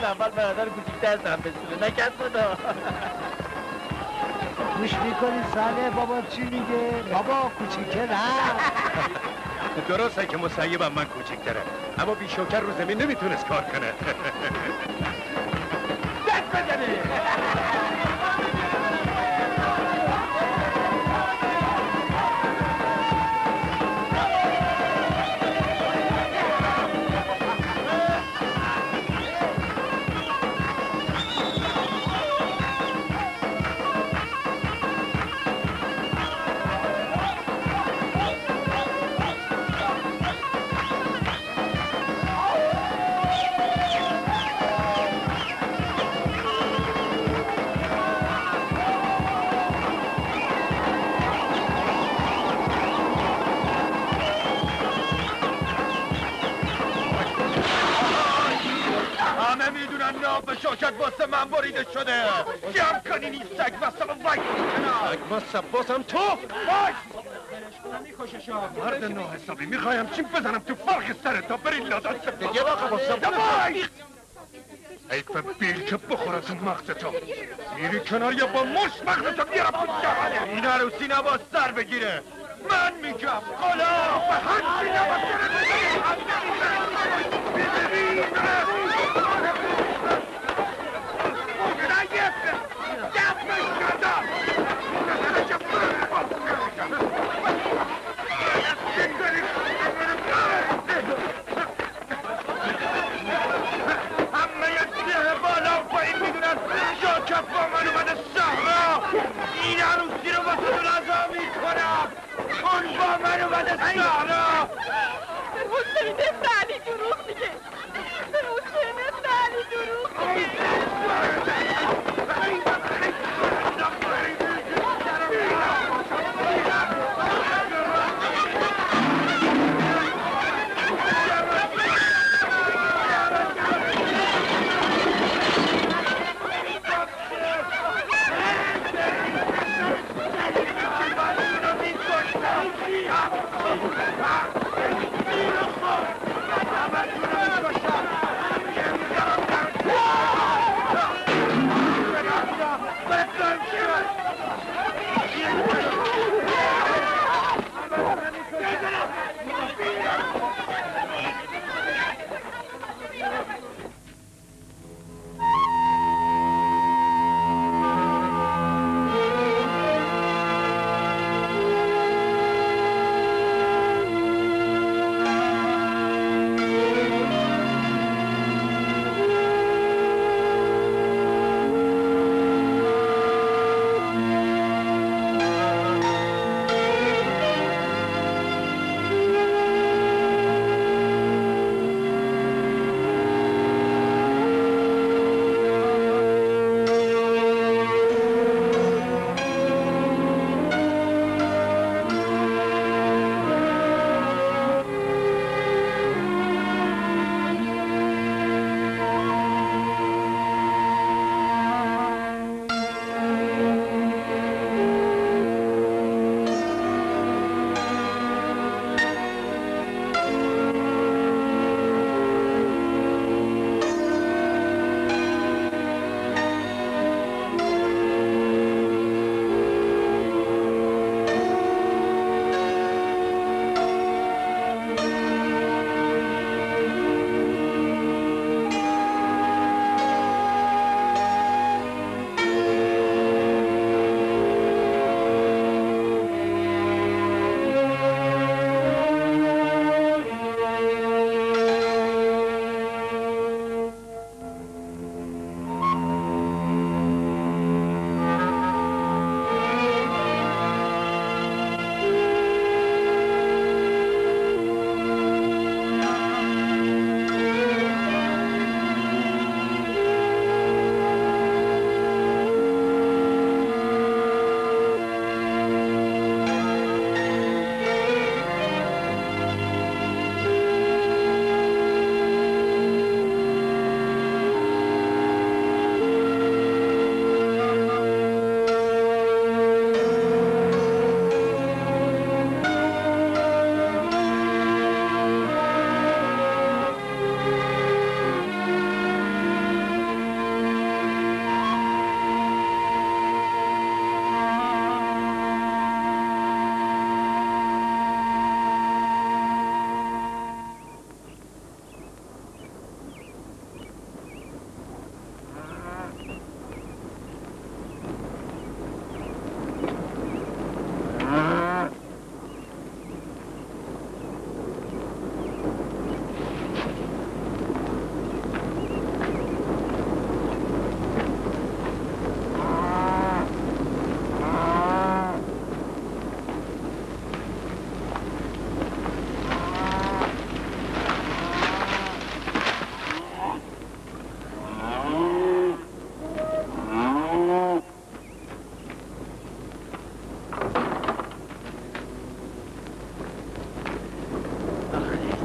اول برادر کوچیک‌تر سم بسونه نکرد خدا. گوش میکنی صالح بابا چی میگه؟ بابا کوچیکه نه. درسته که مسیبم من کوچیک‌تره، اما بیشوکر رو زمین نمیتونست کار کنه. دست بزنه. شوکت واسه من بریده شده. جمع کنین این سگ واسه من وای کنم. سگ واسه بازم تو وای مرد ناحسابی میخوایم چیم بزنم تو فرق سرت تا بری لادت دیگه واقع واسه وای حیف بیل که بخوره تو مغزتو. میری کنار یا با مش مغزتو بیارم تو دهنه. این عروسی نباید سر بگیره. من میگم قلا به هنچی نباید این عروسی رو با تو رضا میکنم. اون با من اومده سهرا. به حسین مثل علی دروغ میگه. به حسین مثل علی دروغ میگه.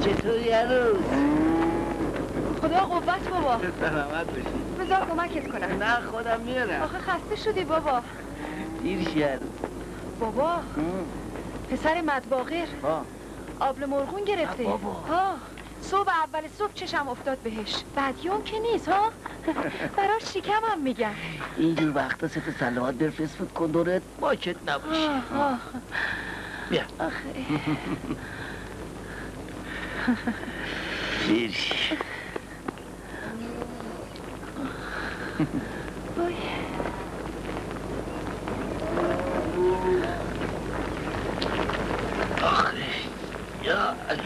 چطوری عروس؟ خدا قوت بابا. سلامت باشی. بذار کمکت کنم. نه خودم میارم. آخه خسته شدی بابا. دیر شی عروس. بابا پسر مدباغر آبل مرغون گرفته. بابا. ها صبح اول صبح چشم افتاد بهش. بدیوم که نیست ها. براش شکمم میگن. اینجور وقتا ست سلامت برفرست فوت کن دورت باکت نباشی. بیا. آخه دیر شی. وای. آخه یا علی.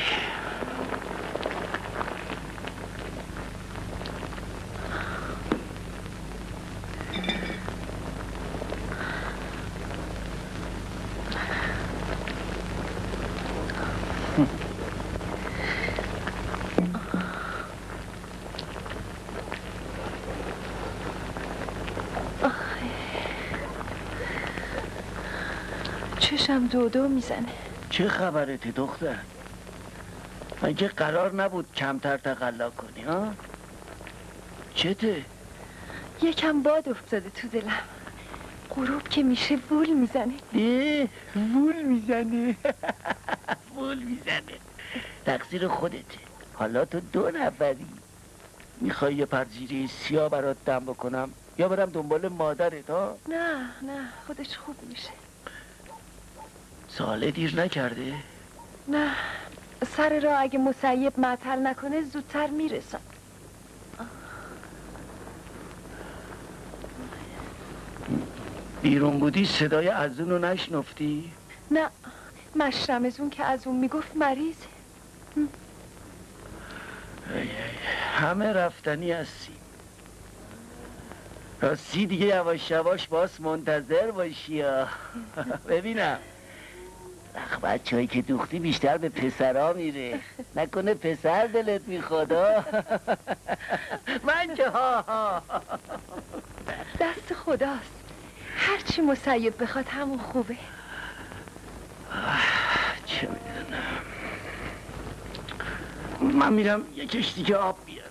چشم دو میزنه. چه خبرته دختر؟ من که قرار نبود کمتر تقلا کنی ها؟ چته؟ یکم باد افتاده تو دلم. غروب که میشه وول میزنه. وول میزنه. وول میزنه. تقصیر خودته. حالا تو 2 نفری. میخوای یه پرزیره سیاه برات دم بکنم یا برم دنبال مادرت ها؟ نه خودش خوب میشه. ساله دیر نکرده؟ نه سر راه اگه مسیب معطل نکنه زودتر میرسم. بیرون بودی صدای از اونو نشنفتی؟ نه مشرمزون که از اون میگفت مریض. همه رفتنی هستی. راستی دیگه یواش یواش باس منتظر باشی ها. ببینم بچه هایی که دوختی بیشتر به پسرها میره. نکنه پسر دلت میخواد ها. من که ها دست خداست. هرچی مسیب بخواد همون خوبه. چه میدونم. من میرم یه کشتی که آب بیارم.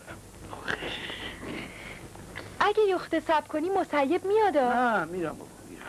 اگه یخته سب کنی مسیب میاد. نه میرم بابا میرم.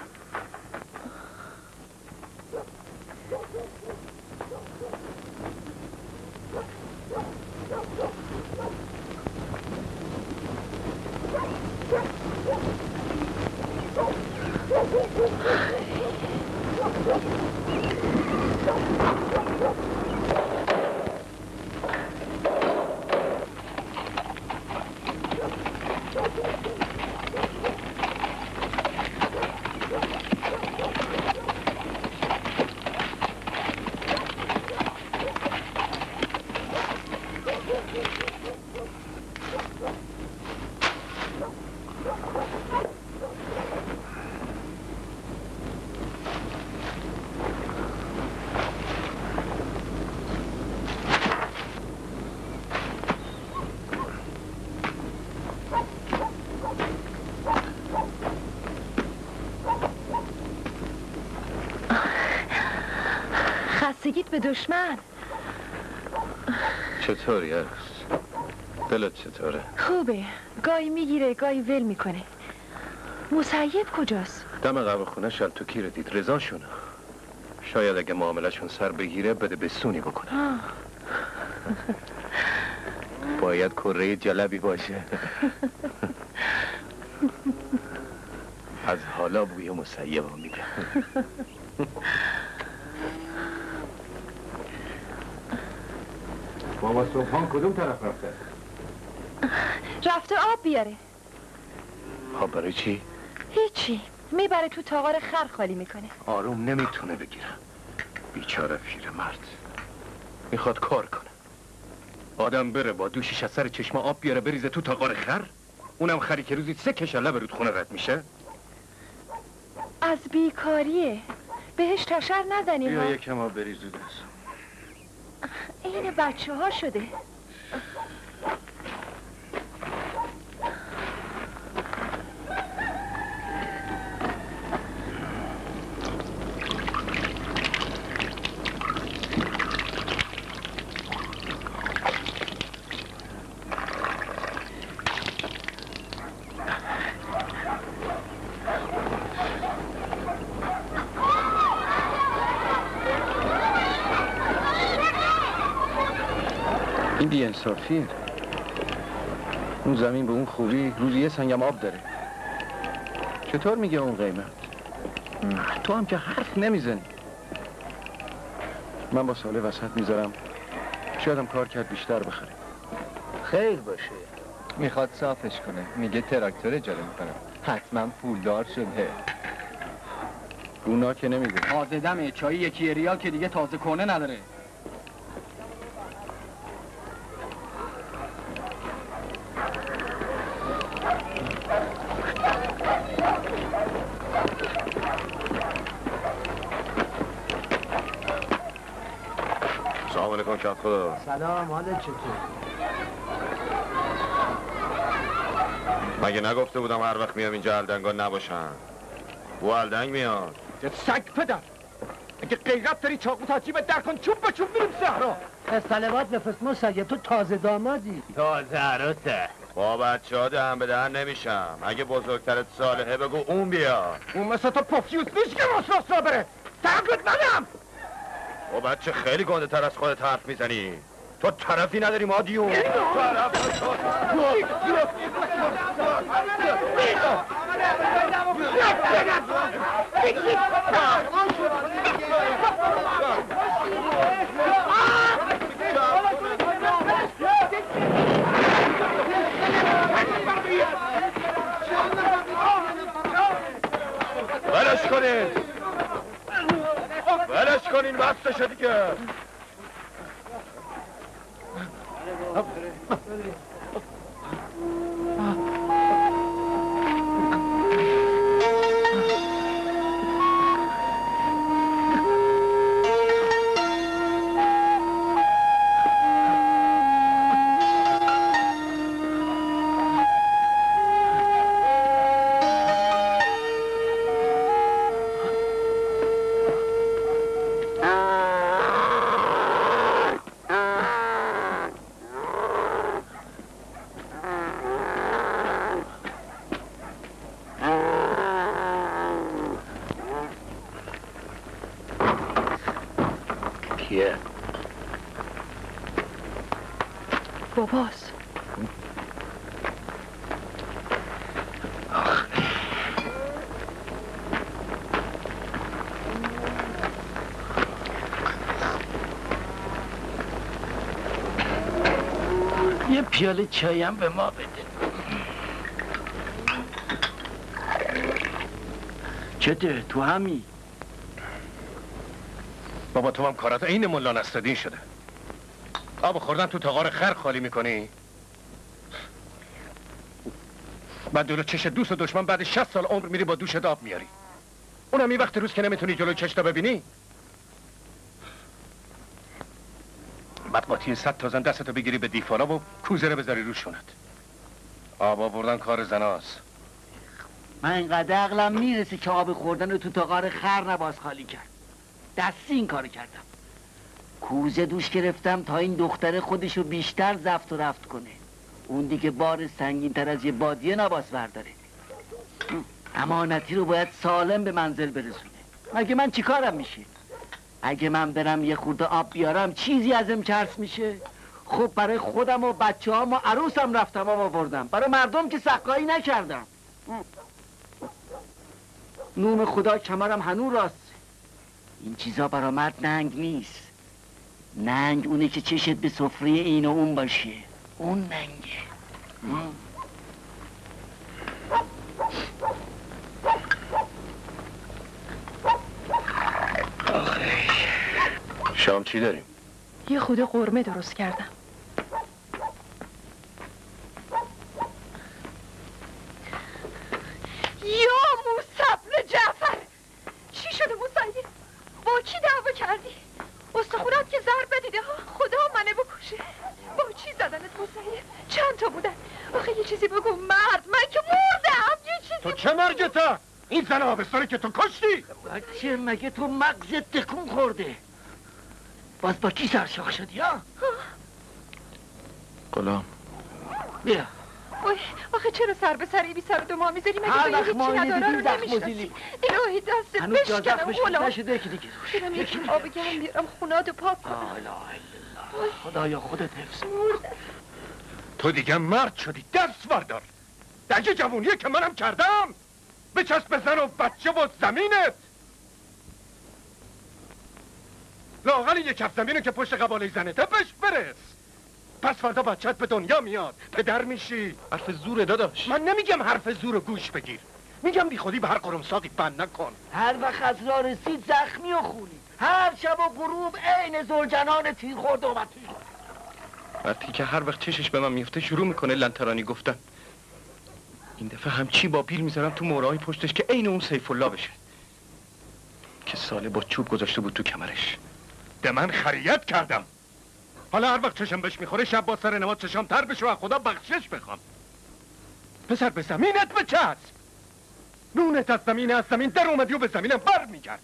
خستگیت به دشمن. چطوری عروس؟ دلت چطوره؟ خوبه. گاهی میگیره گاهی ول میکنه. مسیب کجاست؟ دم قهوه خونه شلتوکی رو دید. رضاشونه. شاید اگه معاملهشون سر بگیره بده بسونی بکنه. باید کره جلبی باشه. از حالا بوی مسیب رو میگم. بابا صبحان کدوم طرف رفته؟ رفته آب بیاره. آب برای چی؟ هیچی. میبره تو تاغار خر خالی میکنه. آروم نمیتونه بگیره. بیچاره پیرمرد. میخواد کار کنه. آدم بره با دوشش از سر چشمه آب بیاره بریزه تو تاغار خر؟ اونم خری که روزی 3 کشله به رودخونه رد میشه؟ از بیکاریه. بهش تشر نزنی ها. بیا یکم آب بریز دست. این بچه ها شده. این بی‌انصافیه. اون زمین به اون خوبی روزی یه سنگم آب داره. چطور میگه اون قیمت؟ تو هم که حرف نمیزنی. من با ساله وسط میذارم، شایدم کار کرد بیشتر بخره. خیر باشه. میخواد صافش کنه، میگه تراکتور اجاره میکنه، حتما پولدار شده. اونا که نمیگه. تازه دمه چایی 1 ریال که دیگه تازه کنه نداره. سلام علیکم کت خدا. سلام، حالت چطور؟ مگه نگفته بودم هر وقت میام اینجا الدنگا نباشن؟ او الدنگ میاد. سگ پدر، اگه غیرت داری چاقو تا جیبت در کن، چوب به چوب میریم صحرا. سلوات بفرست ما سگه، تو تازه دامادی. تازه عروسه. با بچه ها دهن به دهن نمیشم. اگه بزرگترت صالحه بگو اون بیا. اون مثل تو پفیوز نیست که راست را بره. تقلت منم. با بچه خیلی گنده تر از خودت حرف میزنی. تو طرفی نداری مادیون. ولش کنین. ولش کنین بسته دیگه. باباست. یه پیاله چایم به ما بده. چته تو همی؟ بابا تو هم کارات عین ملا نصرالدین شده. آب خوردن تو تغار خر خالی میکنی؟ بعد جلو چش دوست و دشمن بعد 60 سال عمر میری با دوشت آب میاری. اونم این وقت روز که نمیتونی جلو چشتا ببینی. بعد قاطی 100 تا زن دستتو بگیری به دیفالا و کوزه رو بذاری روشونت. آب آوردن کار زناست. من اینقدر عقلم میرسه که آب خوردن رو تو تغار خر نباز خالی کرد. دستی این کارو کردم. کوزه دوش گرفتم تا این دختر خودشو بیشتر زفت و رفت کنه. اون دیگه بار سنگین تر از یه بادیه نباز برداره. امانتی رو باید سالم به منزل برسونه. مگه من چی کارم میشه؟ اگه من برم یه خورده آب بیارم چیزی ازم چرس میشه؟ خب برای خودم و بچه هم و عروسم رفتم آب آوردم. برای مردم که سقایی نکردم. نوم خدا کمرم هنوز راست. این چیزا برا مرد ننگ نیست. ننگ اونه که چشت به سفره این و اون باشه. اون ننگه. شام چی داریم؟ یه خود قرمه درست کردم. یا موسی جعفر، چی شده موسی؟ با کی دعوا کردی؟ استخونات که ضربه دیده ها، خدا منه بکشه. با چی زدنت موسی؟ چند تا بودن؟ آخه یه چیزی بگو مرد، من که مردم. یه چیزی تو چه مرگتا؟ این زن آبستانی که تو کشتی؟ بچه مگه تو مغزت تکون خورده؟ باز با کی سرشاخ شدی ها؟ غلام بیا اوه آخه چرا سر به سر بی سر و دو ما میذاریم؟ هر وقت ما اینه دیدیم زخم زیلیم. الهی دست هنوز جا بشکنم زخمش غلام. نشده یکی دیگه روش. برم یکی آب گرم بیارم خوناتو پاک کنم. لا اله الا الله. خدایا خودت حفظ. تو دیگه مرد شدی، دست بردار. دیگه جوونیه که منم کردم. بچسب به زن و بچه و زمینت. لااقل یک کف زمینو که پشت قباله زنته بهش برس. پس فردا بچت به دنیا میاد، پدر میشی. حرف زوره داداش. من نمیگم حرف زور گوش بگیر، میگم بی خودی به هر قرمساقی بند نکن. هر وقت از راه رسید زخمی و خونی. هر شب و غروب عین زوجنان تیر خورده و متیر. وقتی که هر وقت چشش به من میفته شروع میکنه لنترانی گفتن. این دفعه همچی با پیل میذارم تو مورای پشتش که عین اون سیف الله بشه که ساله با چوب گذاشته بود تو کمرش. ده من خریت کردم. حالا هر وقت چشم بهش میخوره شب با سر نماز چشام تر بشه و از خدا بخشش بخوام. پسر به زمینت بچسب. نونت از زمین در اومدی و به زمینم بر میگردی.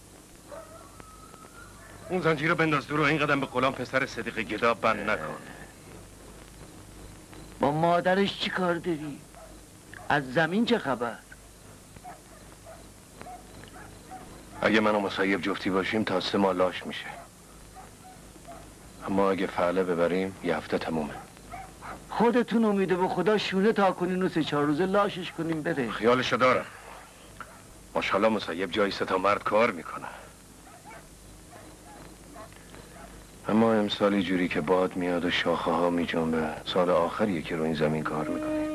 اون زنجیر رو بنداز دور و این قدم به غلام پسر صدیق گدا بند نکن. با مادرش چی کار داری؟ از زمین چه خبر؟ اگه من و مصیب جفتی باشیم تا 3 ماه لاش میشه. اما اگه فعله ببریم یه هفته تمومه. خودتون امیده به خدا شونه تا کنین و 3-4 روزه لاشش کنیم بره. خیالشو دارم. ماشاءالله مصیب جایی 3 تا مرد کار میکنه. اما امسال جوری که باد میاد و شاخه ها میجنبه، سال آخریه که رو این زمین کار میکنه.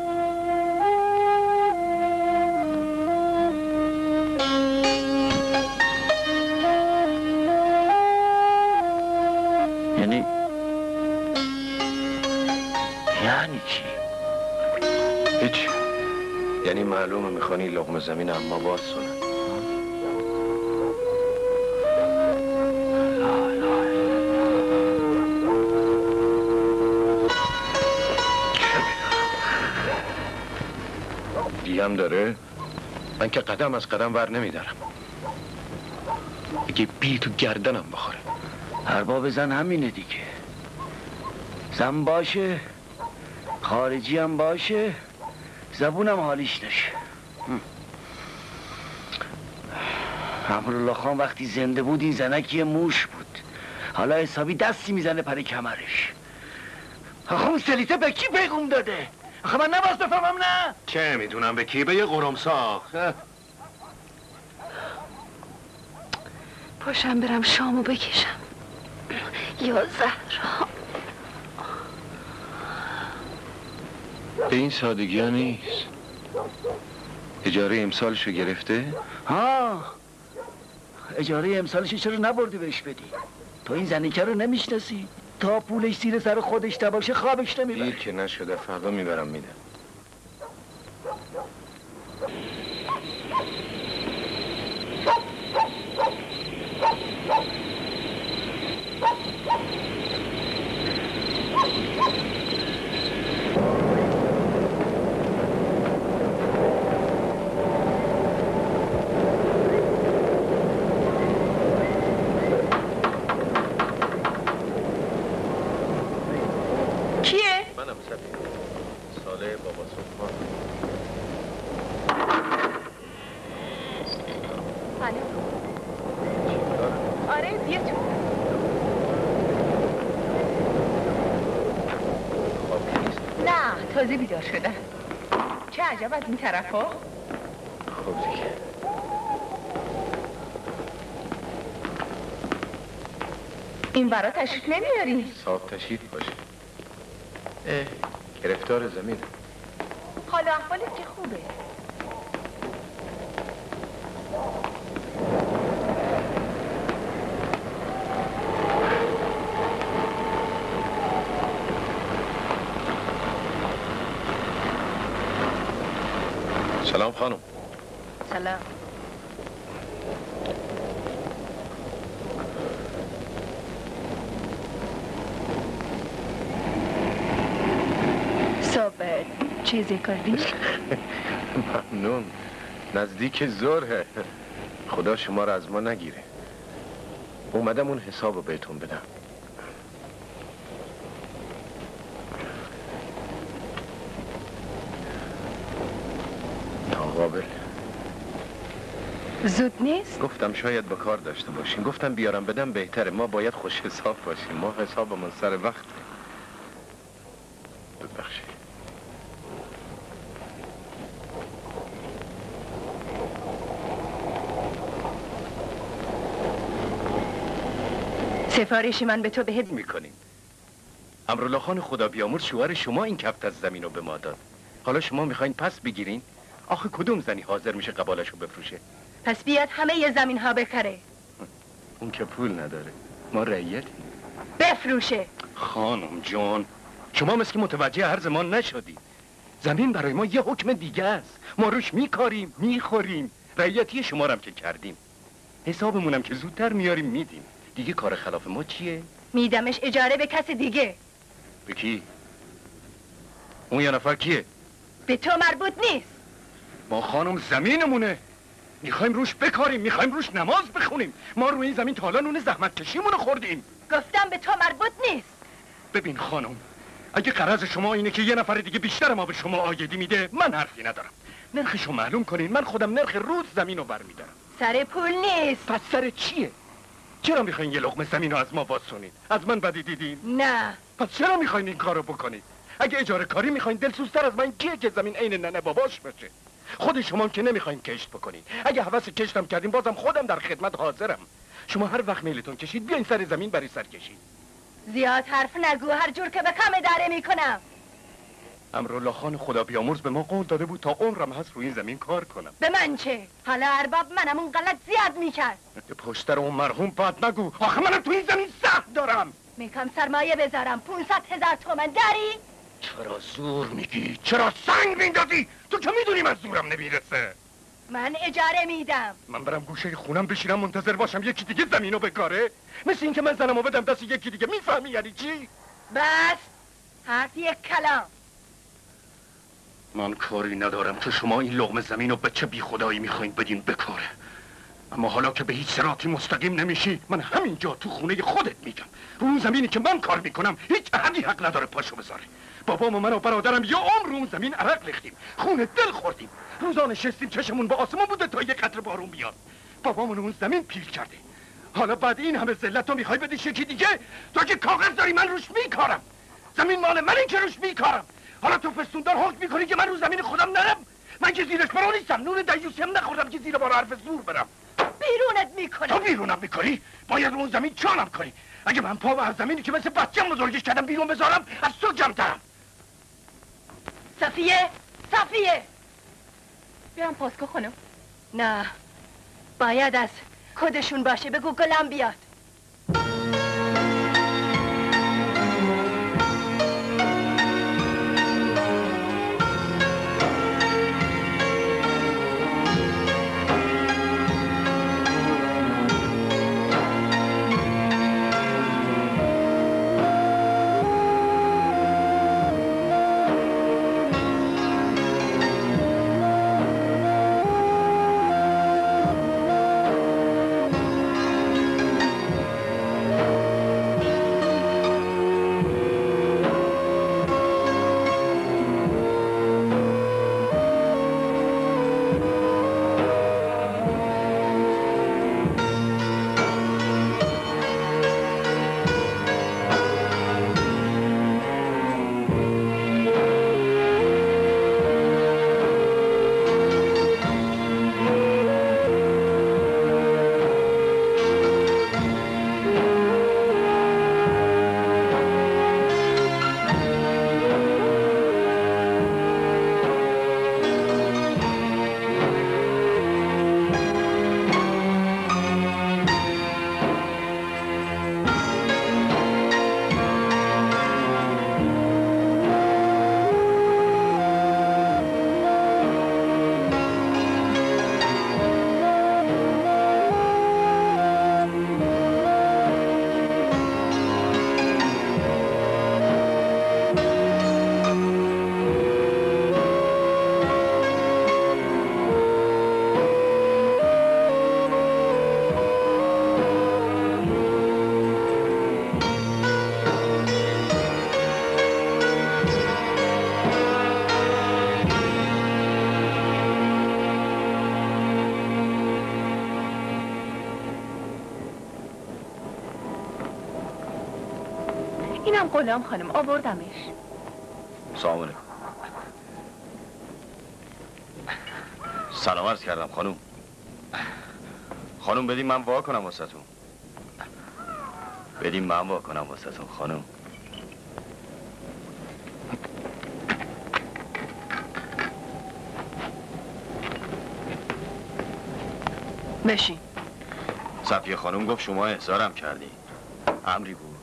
یعنی چی؟ هیچ. یعنی معلومه میخوانی لقمه زمین اما باز سنه. هم داره؟ من که قدم از قدم ور نمیدارم. اگه بیل تو گردنم بخوره. ارباب زن همینه دیگه. زن باشه، خارجی هم باشه، زبونم حالیش نشه. امرالله خان وقتی زنده بود این زنکی موش بود. حالا حسابی دستی میزنه پر کمرش. آخه اون سلیته به کی پیغام داده؟ آخه من نباید بفهمم نه؟ چه میدونم به کی؟ به یه قرمساق. پاشم برم شامو بکشم. یا زهرا. به این سادگی ها نیست. اجاره امسالشو گرفته؟ ها، اجاره امسالشو چرا نبردی بهش بدی؟ تو این زنیکه رو نمیشناسی؟ تا پولش زیر سر خودش نباشه خوابش نمیبره. دیر که نشده، فردا میبرم میدم. تازه بیدار شدن. چه عجب از این طرف ها؟ خب دیگه. این برا تشریف نمیاری؟ صاحب تشریف باشه. گرفتار زمین. حالا احوالت که خوبه. سلام خانم. سلام. صبح چیزی کردی؟ ممنون. نزدیک ظهره. خدا شما رو از ما نگیره. اومدم اون حساب رو بهتون بدم. مقابل. زود نیست؟ گفتم شاید با کار داشته باشین. گفتم بیارم بدم بهتره. ما باید خوش حساب باشیم. ما حسابمون سر وقت. ببخشید. سفارش من به تو بهت میکنیم. امرالله خان خدا بیامرز شوهر شما این کفت از زمین رو به ما داد. حالا شما میخواین پس بگیرین؟ آخه کدوم زنی حاضر میشه قبالش رو بفروشه؟ پس بیاد همه ی زمین ها بخره. اون که پول نداره. ما رعیتیم. بفروشه. خانم جان، شما مثل که متوجه هر زمان نشدی. زمین برای ما یه حکم دیگه است. ما روش میکاریم، میخوریم. رعیتی شما رم که کردیم. حسابمونم که زودتر میاریم میدیم. دیگه کار خلاف ما چیه؟ میدمش اجاره به کس دیگه. به کی؟ اون یه نفر کیه؟ به تو مربوط نیست. ما خانم زمینمونه. میخوایم روش بکاریم، میخوایم روش نماز بخونیم. ما روی این زمین تا حالا نون زحمت کشیمونو خوردیم. گفتم به تو مربوط نیست. ببین خانم، اگه قرض شما اینه که یه نفر دیگه بیشتر ما به شما آیدی میده، من حرفی ندارم. نرخشو معلوم کنین، من خودم نرخ روز زمین رو برمیدارم. سر پول نیست. پس سر چیه؟ چرا میخواین یه لقمه زمین رو از ما واسونین؟ از من بدی دیدین؟ نه. پس چرا میخواین این کارو بکنید؟ اگه اجاره کاری میخواین دلسوزتر از من کیه که زمین عین ننه باباش بشه؟ خود شما که نمیخواین کشت بکنین. اگه هوس کشتم کردین بازم خودم در خدمت حاضرم. شما هر وقت میلتون کشید بیاین سر زمین برای سر کشید. زیاد حرف نگو، هر جور که بکم اداره میکنم. امرالله خان خدا بیامرز به ما قول داده بود تا عمرم هست روی این زمین کار کنم. به من چه؟ حالا ارباب منم اون غلط زیاد میکرد. پشتر اون مرحوم بد نگو. آخه منم تو این زمین سهم دارم. میکم سرمایه بذارم 500,000 تومن داری؟ چرا زور میگی؟ چرا سنگ میندازی؟ تو که میدونی من زورم نمیرسه. من اجاره میدم. من برم گوشه خونم بشینم منتظر باشم یکی دیگه زمینو بکاره؟ مثل این که من زنمو بدم دست یکی دیگه. میفهمی یعنی چی؟ بس حرف یک کلام. من کاری ندارم که شما این لقمه زمین رو به چه بی خدایی میخواین بدین بکاره. اما حالا که به هیچ صراطی مستقیم نمیشی، من همینجا تو خونه خودت میگم رو اون زمینی که من کار میکنم هیچ احدی حق نداره پاشو بذاره. بابام و من و برادرم یه عمر رو اون زمین عرق ریختیم، خون دل خوردیم، روزا نشستیم چشمون به آسمون بوده تا یه قطره بارون بیاد. بابامون اون زمین پیل کرده. حالا بعد این همه ذلت رو میخوای بدی یکی دیگه؟ تو که کاغذ داری من روش میکارم. زمین مال منه که روش میکارم. حالا تو فستوندار حکم میکنی که من رو زمین خودم نرم؟ من که زیرش برو نیستم، نون دیوسی هم نخوردم که زیر بار حرف زور برم. بیرونت میکنم. تو بیرونم میکنی؟ باید رو اون زمین چالم کنی. اگه من پا از زمینی که مثل بچه‌م بزرگش کردم بیرون بذارم از تو جمع‌ترم. صفیه، صفیه. بیام پاسکو خانم. نه، باید از خودشون باشه. بگو گلم بیاد. اینم غلام خانم آوردمش. سلام علیکم. سلام عرض کردم خانم. خانم بدیم من وا کنم واسهتون. بدیم من وا کنم واسهتون خانم. بشین. صفیه خانم گفت شما احضارم کردی. امری بود.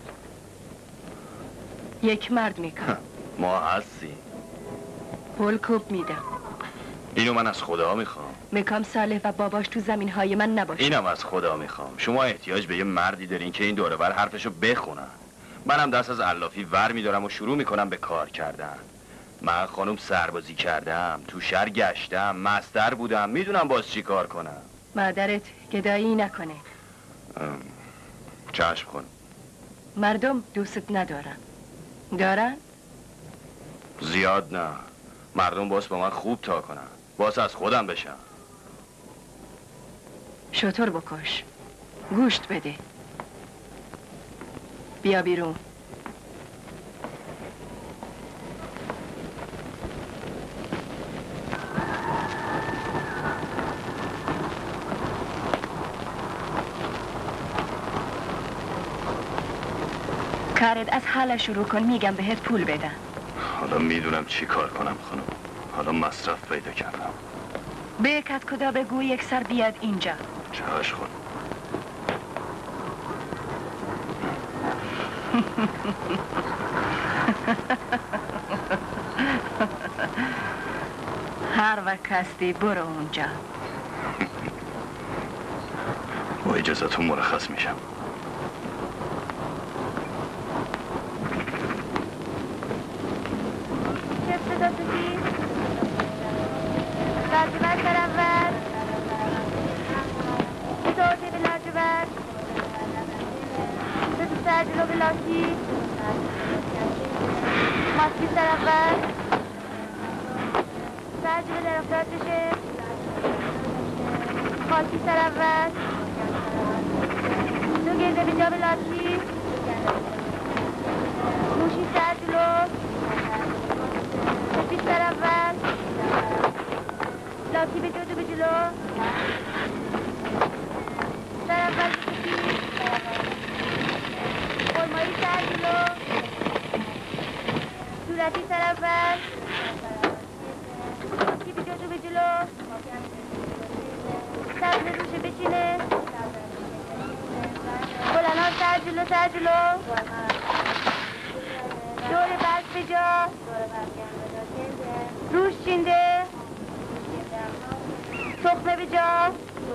یک مرد میکنم. ما هستی. پول کوب میدم. اینو من از خدا میخوام. میکام صالح و باباش تو زمینهای من نباشه. اینم از خدا میخوام. شما احتیاج به یه مردی دارین که این دوره بر حرفشو بخونن. منم دست از علافی ور میدارم و شروع میکنم به کار کردن. من خانم سربازی کردم، تو شهر گشتم، مستر بودم، میدونم باز چی کار کنم. مادرت گدایی نکنه. چشم خانم. مردم دوست ندارن. دارن؟ زیاد نه. مردم باز با من خوب تا کنن. باز از خودم بشم. شطور بکش. گوشت بده. بیا بیرون. کارت از حالا شروع کن میگم بهت پول بدن. حالا میدونم چی کار کنم خانم. حالا مصرف پیدا کردم. به کت کدا بگو یک سر بیاد اینجا. چشم خانم. هر وقت هستی برو اونجا. با اجازتون مرخص میشم. لاجورد در اول توتی به لاجورد دو سر جلو به لاکی ماسکی در اول سر جلو در افتاد بشه خاکی در اول دو گرده به جا به لاکی موشی سر جلو سپیش در اول لاکی به جلو به جلو سر اول قرمایی سر جلو صورتی سر اول لاکی به جلو به جلو سر به روشه بچینه بلنان سر جلو دور برگ به جا روش چینده تخمه به جا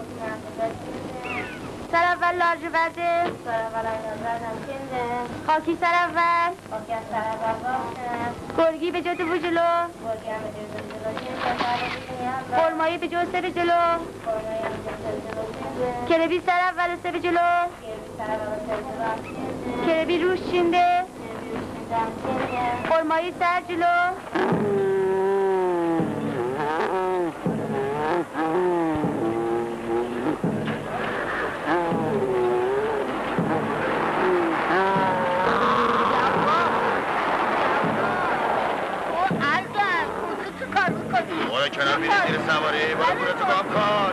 سر اول لاجورده خاکی سر اول گرگی به جا دو به جلو قرمایی به جا سه به جلو کربی سر اول و سه به جلو کربی روش چینده قرمایی سر جلو برو کنار میری زیر سواری. برو پولتو گام کن.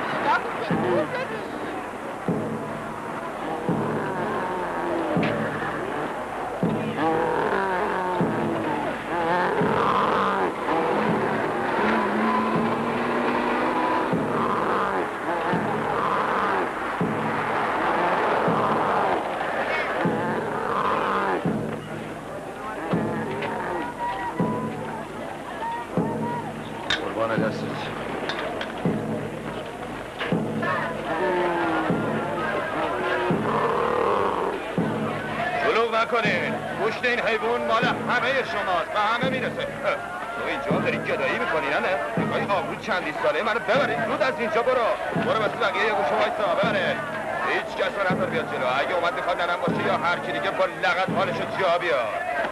نکنین. گوشت این حیوان مال همه شماست. به همه میرسه. تو اینجا داری گدایی میکنی نه؟ میخوای آبرو چندی ساله منو ببرید. زود از اینجا برو مثل بقیه یه گوشه وایسا ببره. هیچ کس رو نظر بیاد جلو. اگه اومد میخواد نرم باشه یا هر کی دیگه با لغت حالشو جا بیاد.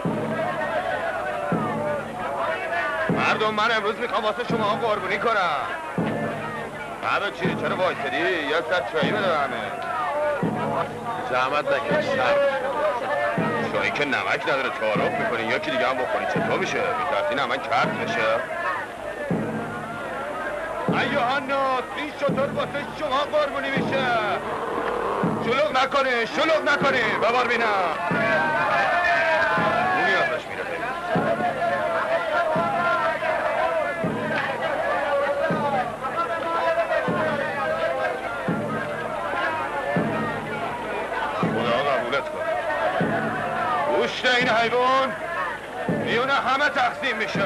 مردم من امروز میخوام واسه شما قربونی کنم. بعدا چی؟ چرا وایسادی؟ یه سر چایی بده همه. زحمت نکش. چای که نمک نداره تعارف میکنی یکی دیگه هم بخوری چطور میشه؟ میترسی نمک کرد بشه؟ ایوهانات این شطور واسه شما قربونی میشه شلوغ نکنی ببار بینم اونی ازش میره خدا قبولت کن گوشت این حیوان میونه همه تقسیم میشه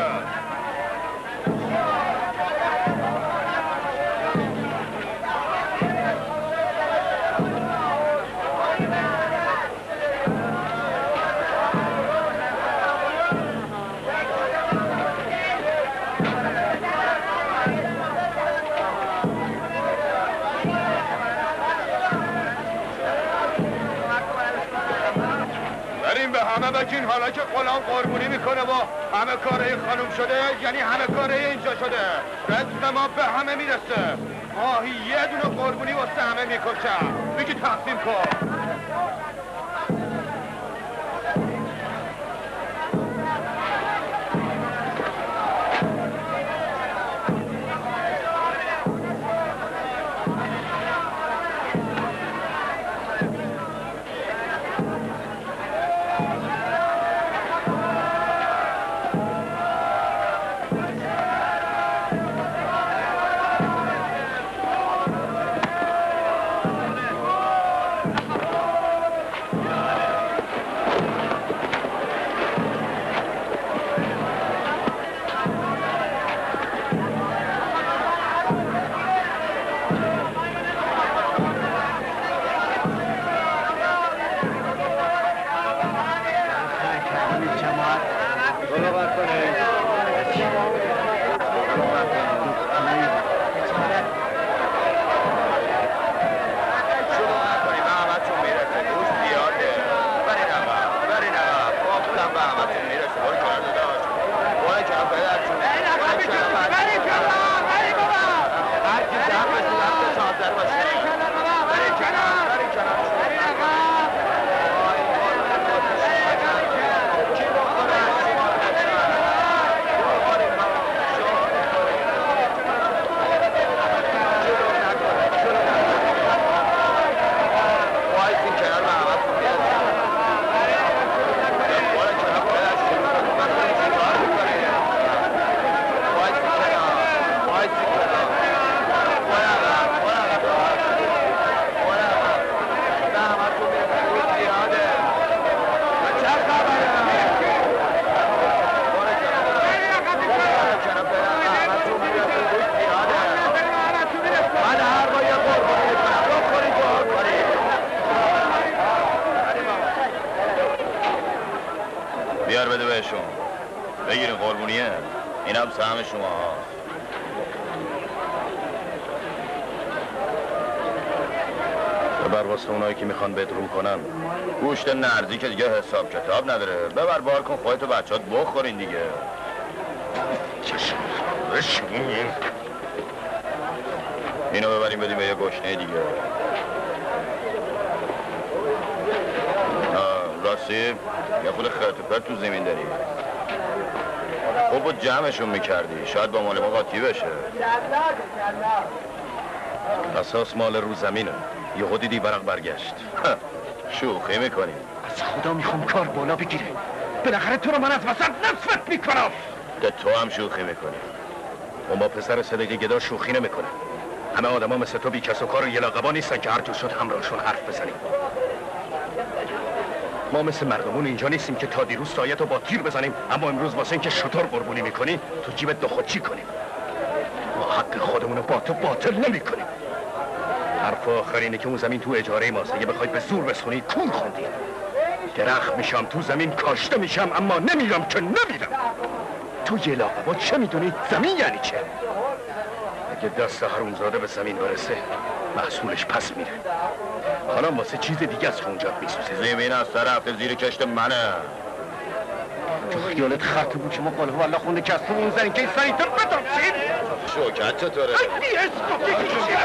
همه بگین حالا که غلام قربونی میکنه با همه کاره خانوم شده یعنی همه کاره اینجا شده رزق ما به همه میرسه ماهی یه دونه قربونی واسه همه میکشم بگی تقسیم کن بیار بده بهشون بگیرین قربونیه اینم سهم شما ها ببر واسه اونایی که میخوان بهت رو کنن گوشت نرزی که دیگه حساب کتاب نداره ببر بار کن خودت و بچه‌ات بخورین دیگه اینو ببریم بدیم به یه گشنه دیگه راستی یه خود خرط پرت تو زمین داری خب بود جمعشون میکردی شاید با مال ما قاطی بشه اساس مال رو زمینه یهو دیدی برق برگشت شوخی میکنی از خدا میخوام کار بالا بگیره بالاخره تو رو من از وسط نصفت میکنم ده تو هم شوخی میکنی اون با پسر صدقه گدا شوخی نمیکنه همه آدم ها مثل تو بی کس و کار و یلاقبا نیستن که هر جور شد همراهشون حرف بزنیم ما مثل مردمون اینجا نیستیم که تا دیروز سایت رو با تیر بزنیم اما امروز واسه این که شطور قربونی میکنی تو جیبت دخودچی کنیم ما حق خودمون رو با تو باطل نمی کنیم حرف آخر اینه که اون زمین تو اجاره ماست اگه بخواید به زور بسخونی کور خوندی درخت میشم تو زمین کاشته میشم اما نمیرم که نمیرم تو یه لاقبا چه میدونی زمین یعنی چه اگه دست حرومزاده به زمین برسه محصولش پس میره حالا واسه چیز دیگه از خونجات میسوزه زمین از طرف زیر کشت منه تو خیالت خط بود که ما قاله والله خونده که از تو اون زنی که این سریعتر بتانسید شوکت چطوره؟ ای اسکاتی کشید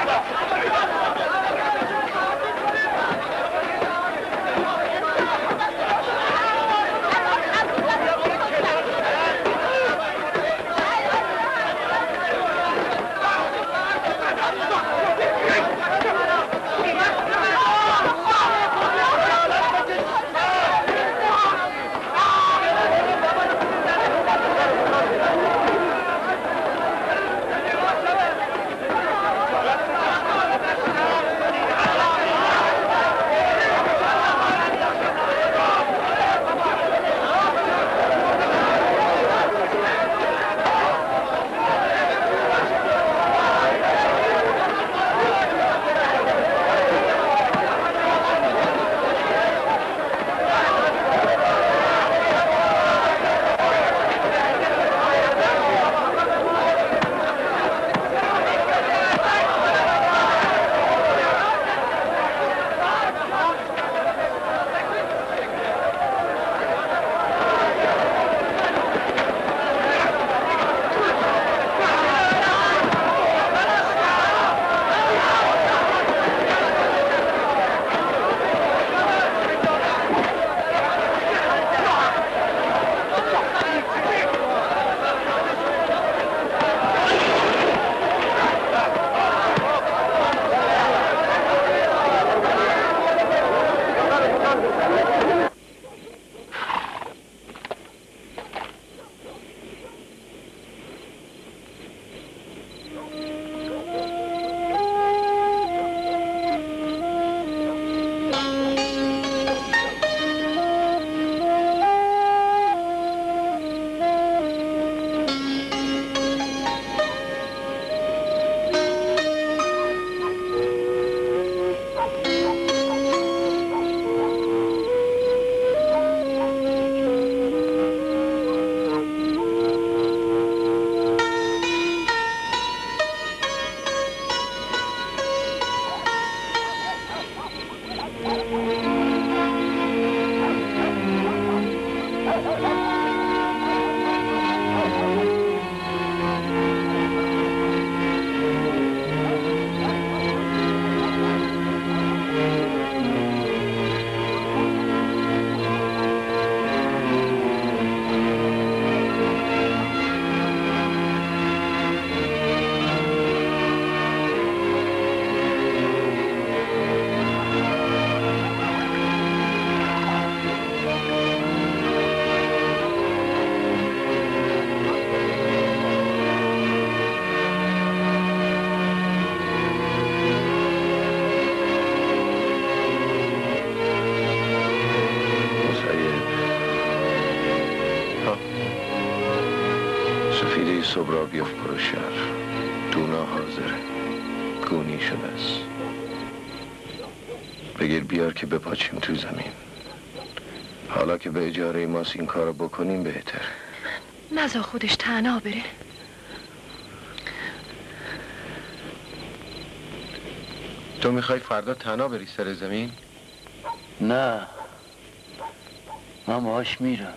صبح را بیفت برو شهر دونا حاضره گونی شده است بگیر بیار که بپاچیم تو زمین حالا که به اجاره ماست این کارو بکنیم بهتر نزا خودش تنها بره تو میخوای فردا تنها بری سر زمین؟ نه من باهاش میرم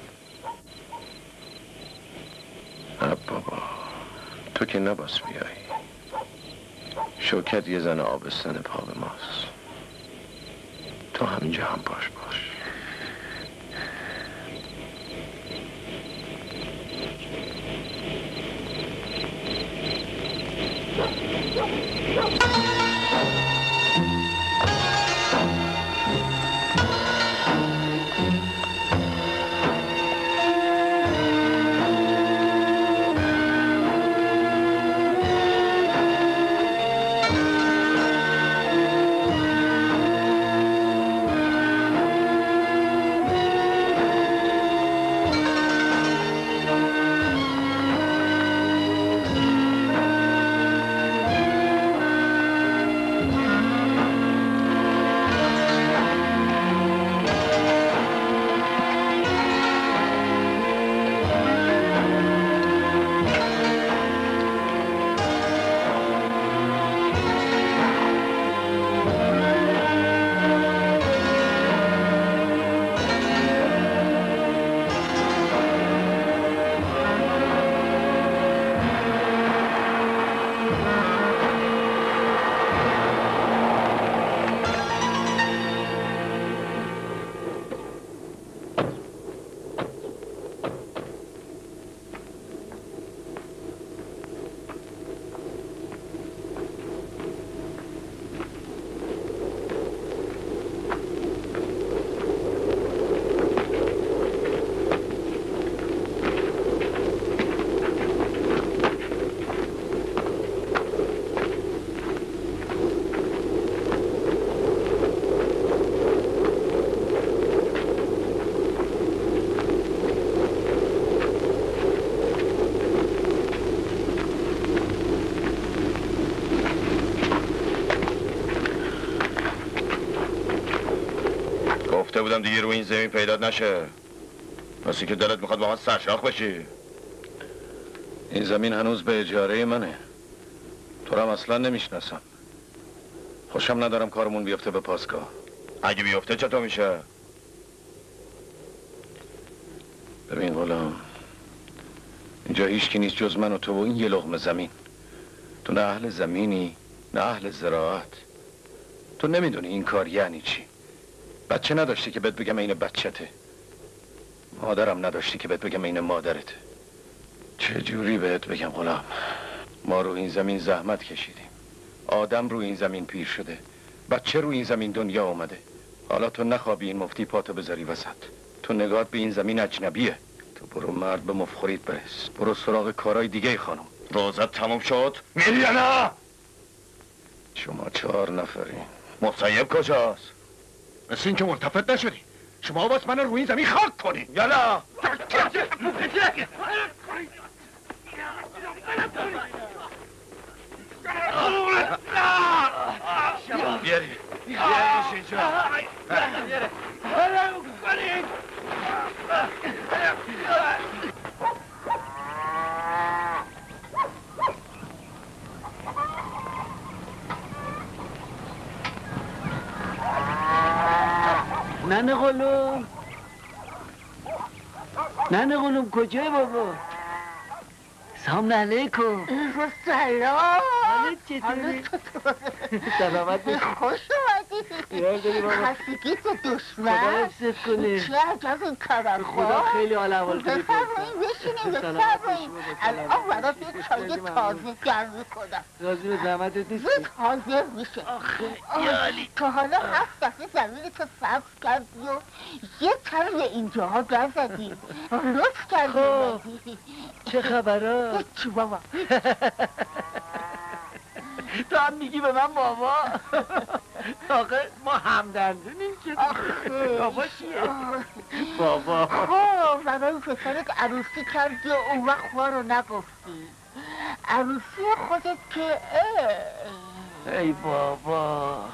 نه بابا تو که نباس بیایی شوکت یه زن آبستن پا به ماست تو همینجا هم باش گفته بودم دیگه رو این زمین پیدات نشه مثل که دلت میخواد با من سرشاخ بشی این زمین هنوز به اجاره منه تو رو هم اصلا نمیشناسم خوشم ندارم کارمون بیفته به پاسگاه اگه بیفته چطور میشه؟ ببین غلام اینجا هیچکی نیست جز من و تو و این یه لقمه زمین تو نه اهل زمینی نه اهل زراعت تو نمیدونی این کار یعنی چی بچه نداشتی که بهت بگم این بچته مادرم نداشتی که بهت بگم این مادرته چه جوری بهت بگم غلام ما رو این زمین زحمت کشیدیم آدم رو این زمین پیر شده بچه رو این زمین دنیا اومده حالا تو نخوابی این مفتی پاتو بذاری وسط تو نگات به این زمین اجنبیه تو برو مرد به مفخورید برس برو سراغ کارهای دیگه خانم روزت تموم شد میری یا نه شما 4 نفرین مصیب کجاست مثل این که ملتفت نشدی شما باز من رو این زمین خاک کنی یالا بیاری بیاریش اینجا ننه غلوم ننه غلوم کجای بابا سلام علیکم سلام حالت چطوری؟ سلامت باشی خوش اومدی خستگی تو دشمن خدا حفظت کنه چه عجب این کارم خدا خیلی حال احوال کنی بفرمایید بشینیم بفرمایید الان برات یه چای تازه گرم میکنم راضی به زحمتت نیستی؟ زود حاضر میشه آخه یالی تا حالا 7 دفعه زمین تو سبز کردی و یه تر اینجاها برزدی لطف کردی اومدی چه خبرها؟ چی بابا تو هم میگی به من بابا آخه ما همدردونیم که بابا چیه؟ بابا برای پسرت عروسی کردی و اون وقت ما رو نگفتی عروسی خودت که ای بابا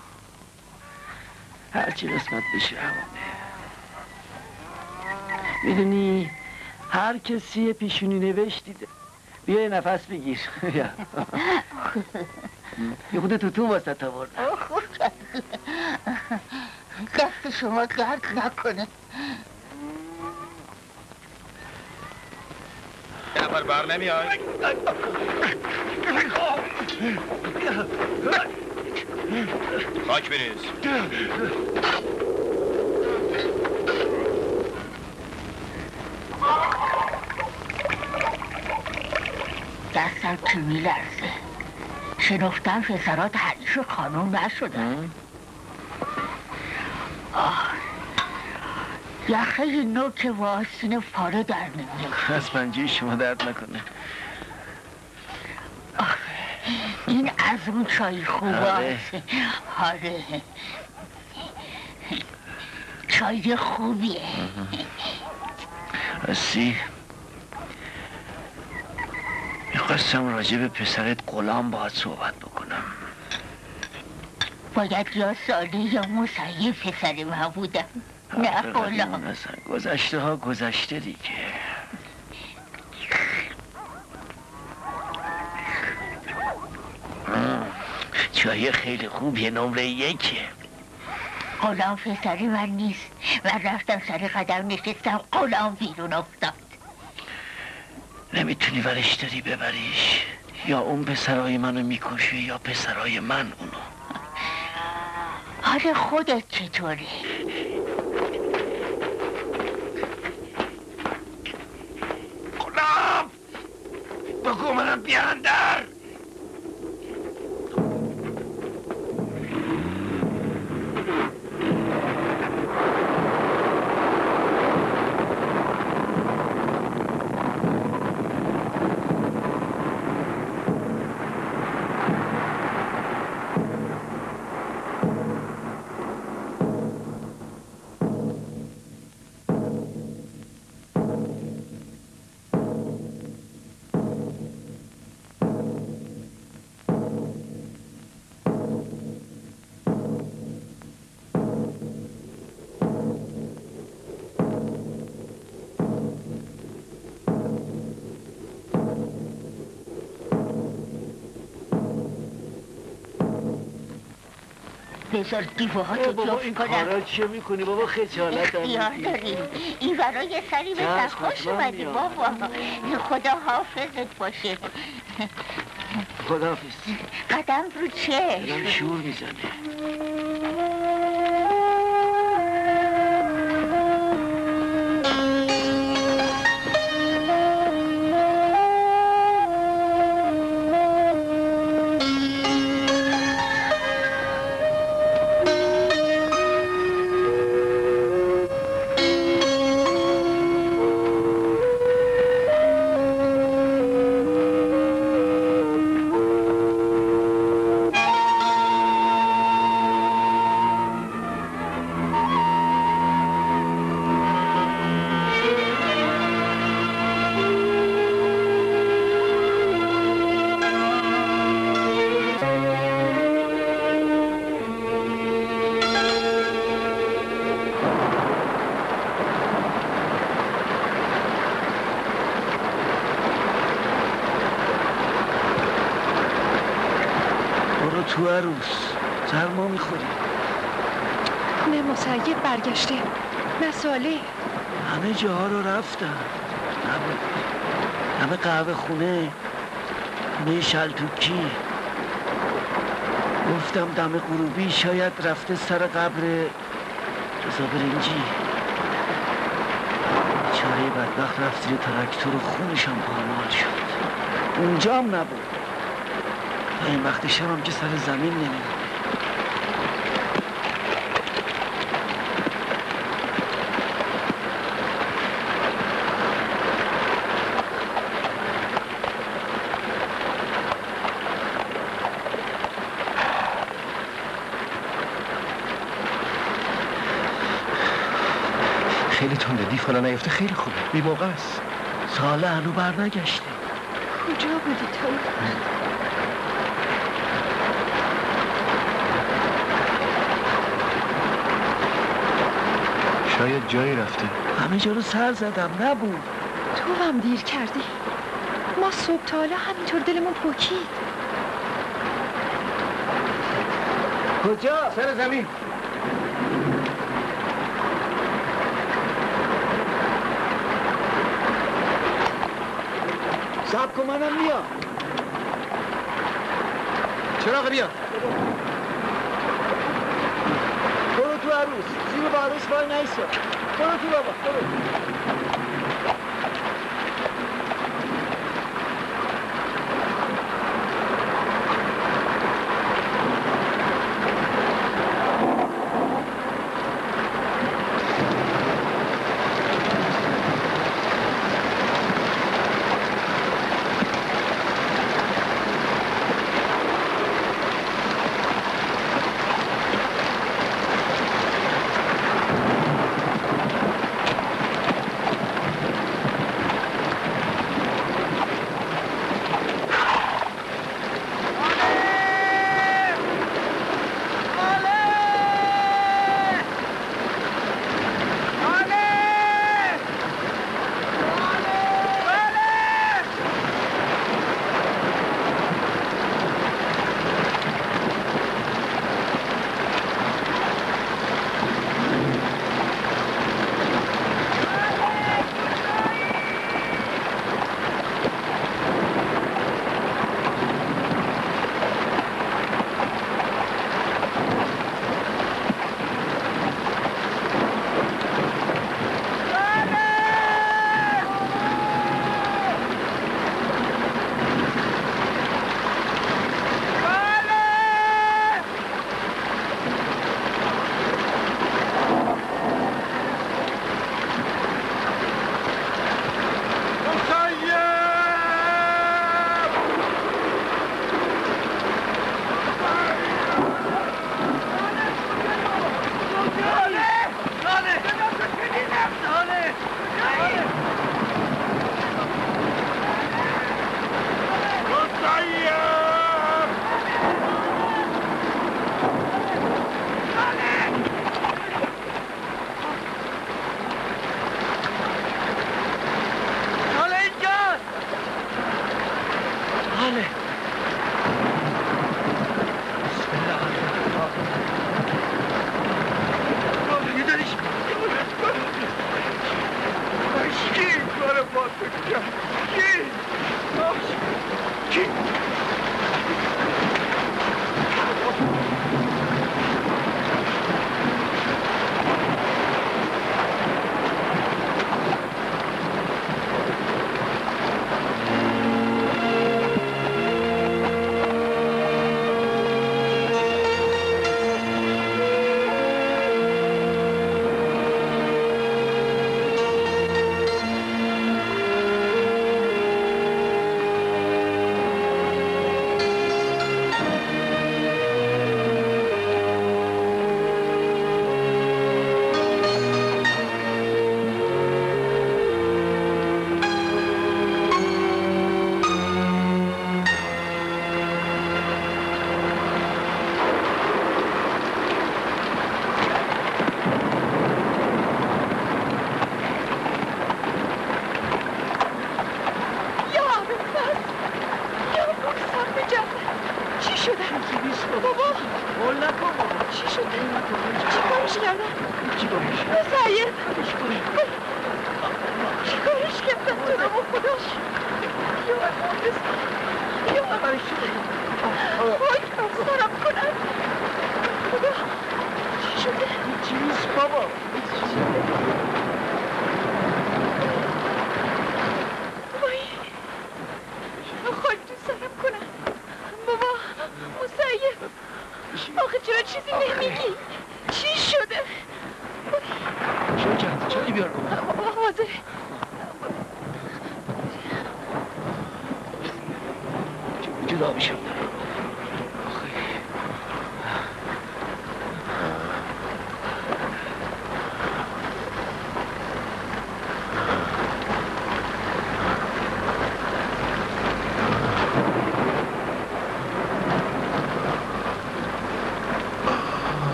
هرچی قسمت بشه همونه. میدونی هر کسی پیشونی نوشت دیده. بیا یه نفس بگیر. بیا یه خود توتون واسه تا بردم. دست شما درد نکنه. یه نفر بر نمیای؟ خاک بریز. دستم که میلرزه. شنفتم پسرات هریش خانوم نشدن. یخه نوک واسین پاره در نمیاد. از پنجه شما درد نکنه. این از اون چای خوبه. آره چای خوبیه. راستی میخواستم راجع به پسرت غلام باهات صحبت بکنم. باید یا ساله یا مسیح پسر من بودم، نه غلام. گذشته ها گذشته دیگه. چای خیلی خوبیه، نمره 1. غلام پسر من نیست. من رفتم سر قدم نشستم، غلام بیرون افتاد. نمیتونی ورش داری ببریش؟ یا اون پسرای منو میکشه یا پسرای من اونو. حال خودت چطوری؟ غلام بگو منم بیارن در. بذار دیوهاتو بابا این کارا چیه میکنی بابا؟ خجالت هم اختیار داریم. این برای سری به سر خوش اومدی بابا. خدا حافظت باشه. خداحافظ. قدم رو چه؟ دلم شور میزنه. تو عروس سرما میخوری. نه مسیب برگشته، نه صالح. همه جاها رو رفتن. نبود. همه قهوه خونه، همه شلتوکی. گفتم دم غروبی شاید رفته سر قبر رضا برنجی. چاره بدبخت رفت زیر تراکتور و خونشم پامال شد. اونجا هم نبود. این وقت شب هم که سر زمین نمیمونه. خیلی تنده، دیف حالا نیفته خیلی خوبه. بی موقع است. ساله هنو بر نگشته. کجا بودی تو؟ شاید جایی رفته. همه جا رو سر زدم نبود. تو هم دیر کردی. ما صبح تا حالا همینطور دلمون پکید. کجا؟ سر زمین. صبر کن منم میام. چراغ بیا. برو تو عروس. زیر با عروس وای نیسا. برو تو بابا برو.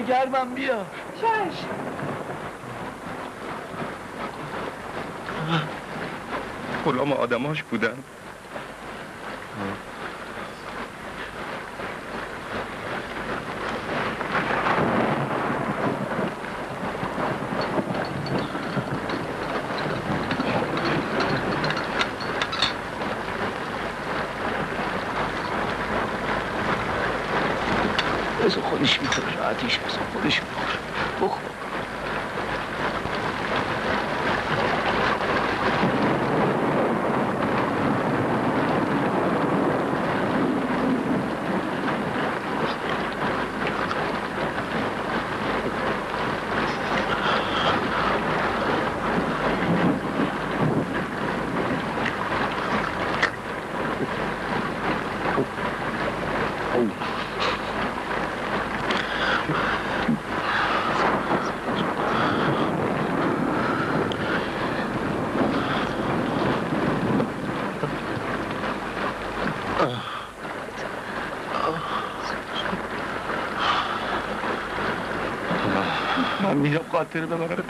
گرمم بیا. چشم. غلام آدماش بودن. بذار خودش میخوره، راحتیش بذار خودش میخوره. بخور. من میرم قاطر ببرم.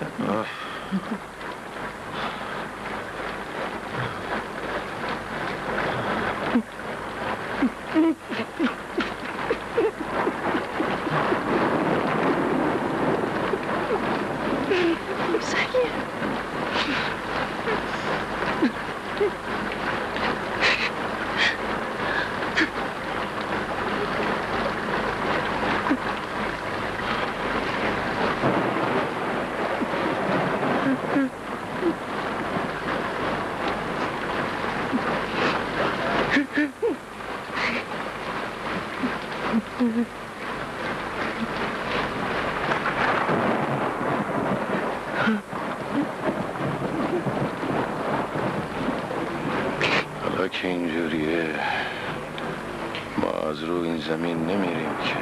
حالا که اینجوریه ما از رو این زمین نمیریم که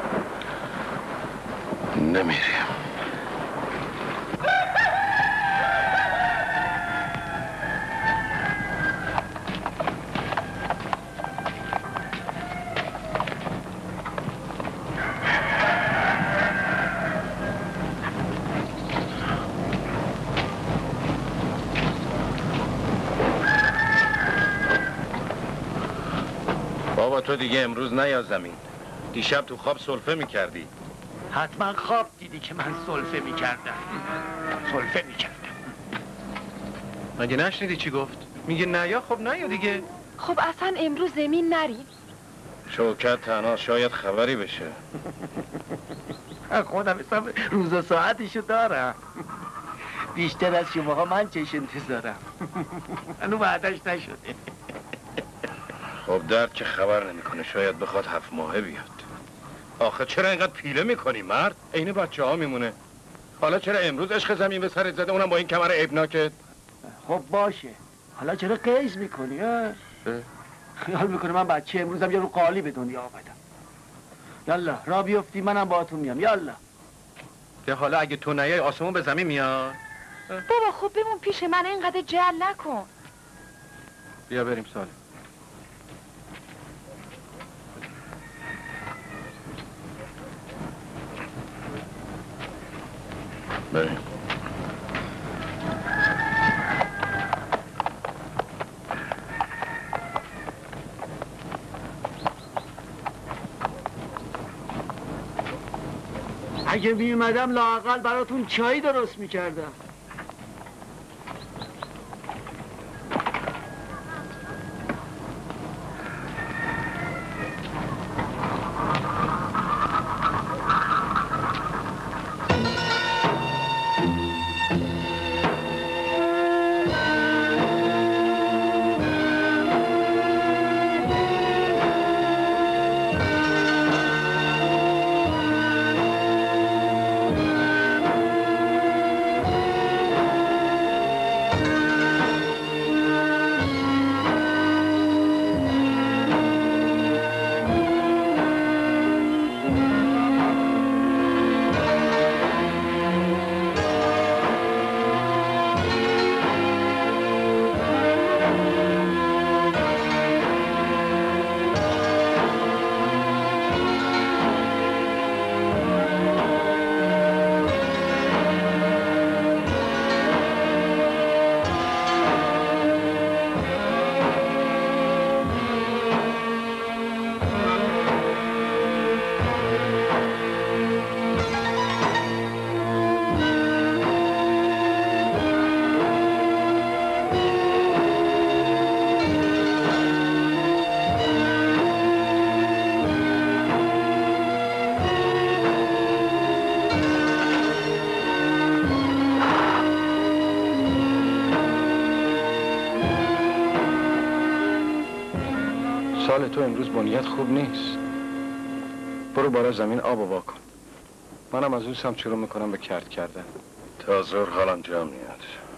نمیریم. بابا تو دیگه امروز نیا زمین. دیشب تو خواب سلفه میکردی. حتما خواب دیدی که من سلفه میکردم. سلفه میکردم. مگه نشنیدی چی گفت؟ میگه نیا. خب نیا دیگه. خب اصلا امروز زمین نریم. شوکت تنها شاید خبری بشه. خودم حساب روز و ساعتشو دارم. بیشتر از شماها من چش انتظارم. هنو وعدش نشده. خب درد که خبر نمیکنه، شاید بخواد 7 ماهه بیاد. آخه چرا اینقدر پیله میکنی مرد؟ عین بچه ها میمونه. حالا چرا امروز عشق زمین به سرت زده، اونم با این کمر عیبناکت؟ خب باشه. حالا چرا قیز میکنی ها؟ خیال میکنه من بچه امروزم یه رو قالی به دنیا آمدم. یالا را بیفتی منم باهاتون میام. یالا. که حالا اگه تو نیای آسمون به زمین میاد. بابا خب بمون پیش من، اینقدر جل نکن. بیا بریم سالم. بریم. اگه میومدم لااقل براتون چای درست میکردم. سال تو امروز بنیت خوب نیست. برو بالا زمین آب و واکن. منم از اون سمت شروع میکنم به کرد کردن. تا ظهر حالم جا میاد.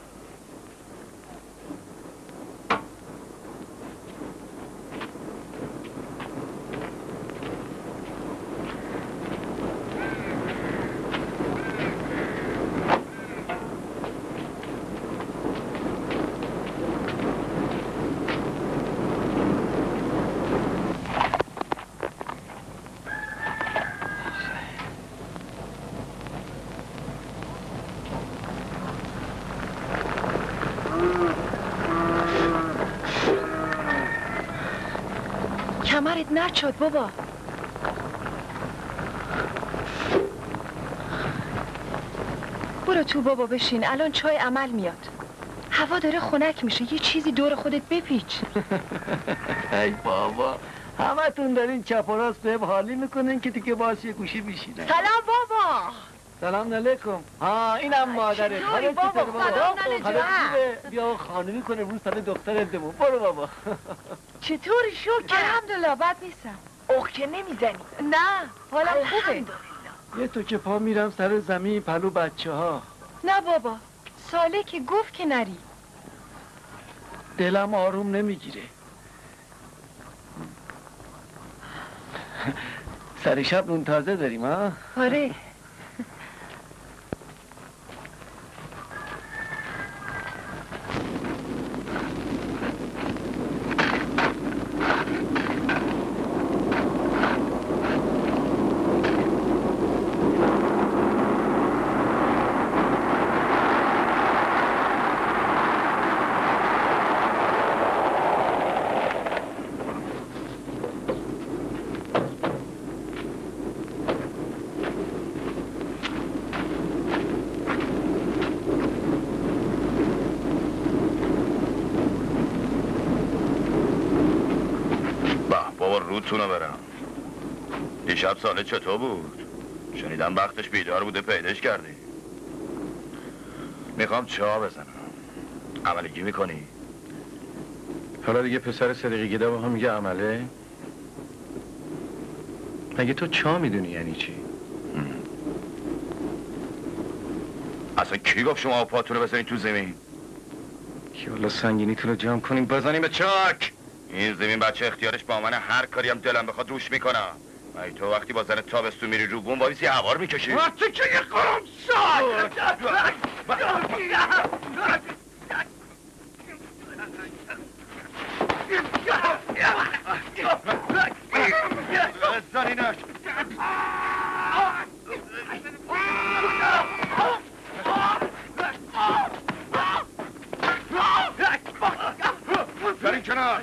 کمرت نرد شد بابا. برو تو بابا بشین، الان چای عمل میاد. هوا داره خنک میشه، یه چیزی دور خودت بپیچ. ای بابا، همتون دارین چپ و راست بهم حالی میکنین که دیگه باز یه گوشی میشینن. سلام بابا. سلام علیکم. اینم مادرت. چطوری بابا؟ سلام علیکم. بیا خانومی کنه روز سال دخترتمون. برو بابا. چطوری شکر؟ الحمدلله بد نیستم. اوه که نمیزنی؟ نه حالا خوبه. یه تو که پا میرم سر زمین پلو بچه ها. نه بابا، ساله که گفت که نری. دلم آروم نمیگیره. سر شب نون تازه داریم ها؟ آره. روتونو برم. دیشب ساله چطور بود؟ شنیدم وقتش بیدار بوده پیداش کردی. میخوام چا بزنم. عملگی میکنی؟ حالا دیگه پسر صدقی گیده با هم میگه عمله؟ مگه تو چا میدونی یعنی چی؟ اصلا کی گفت شما پاتونو بزنید تو زمین؟ که حالا سنگینیتون رو جمع کنیم بزنیم به چاک. این زمین بچه اختیارش با منه، هر کاری هم دلم بخواد روش میکنم. ای تو وقتی با زن تابستون میری رو بوم وایسی هوار میکشی؟ تو که یه قرم ساک! زنینش! برین کنار!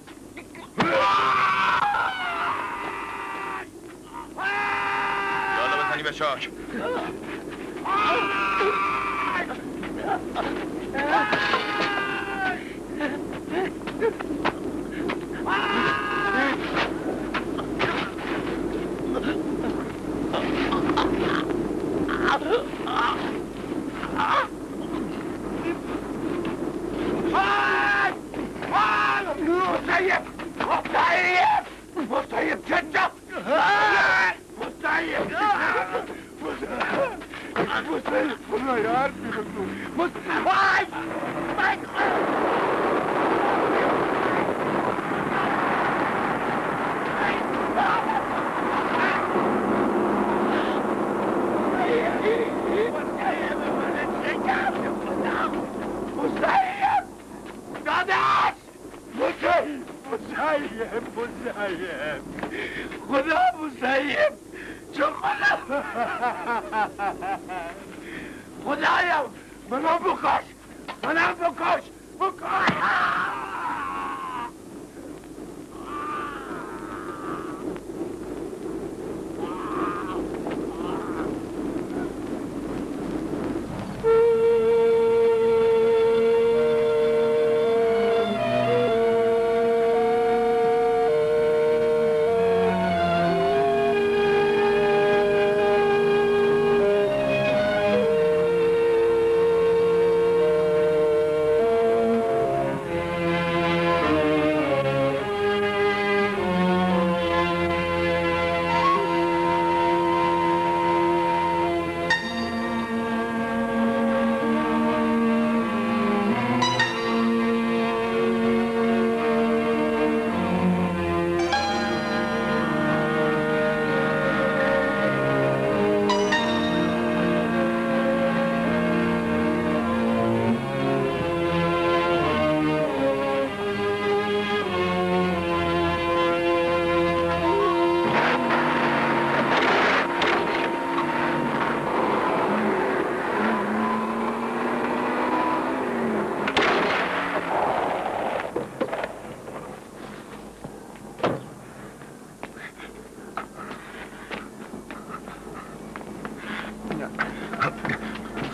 یالا بزنی به چاک! مصطیب جدا مصطیب خدایار مسیب خدا مسیب چون خدایم منو بکش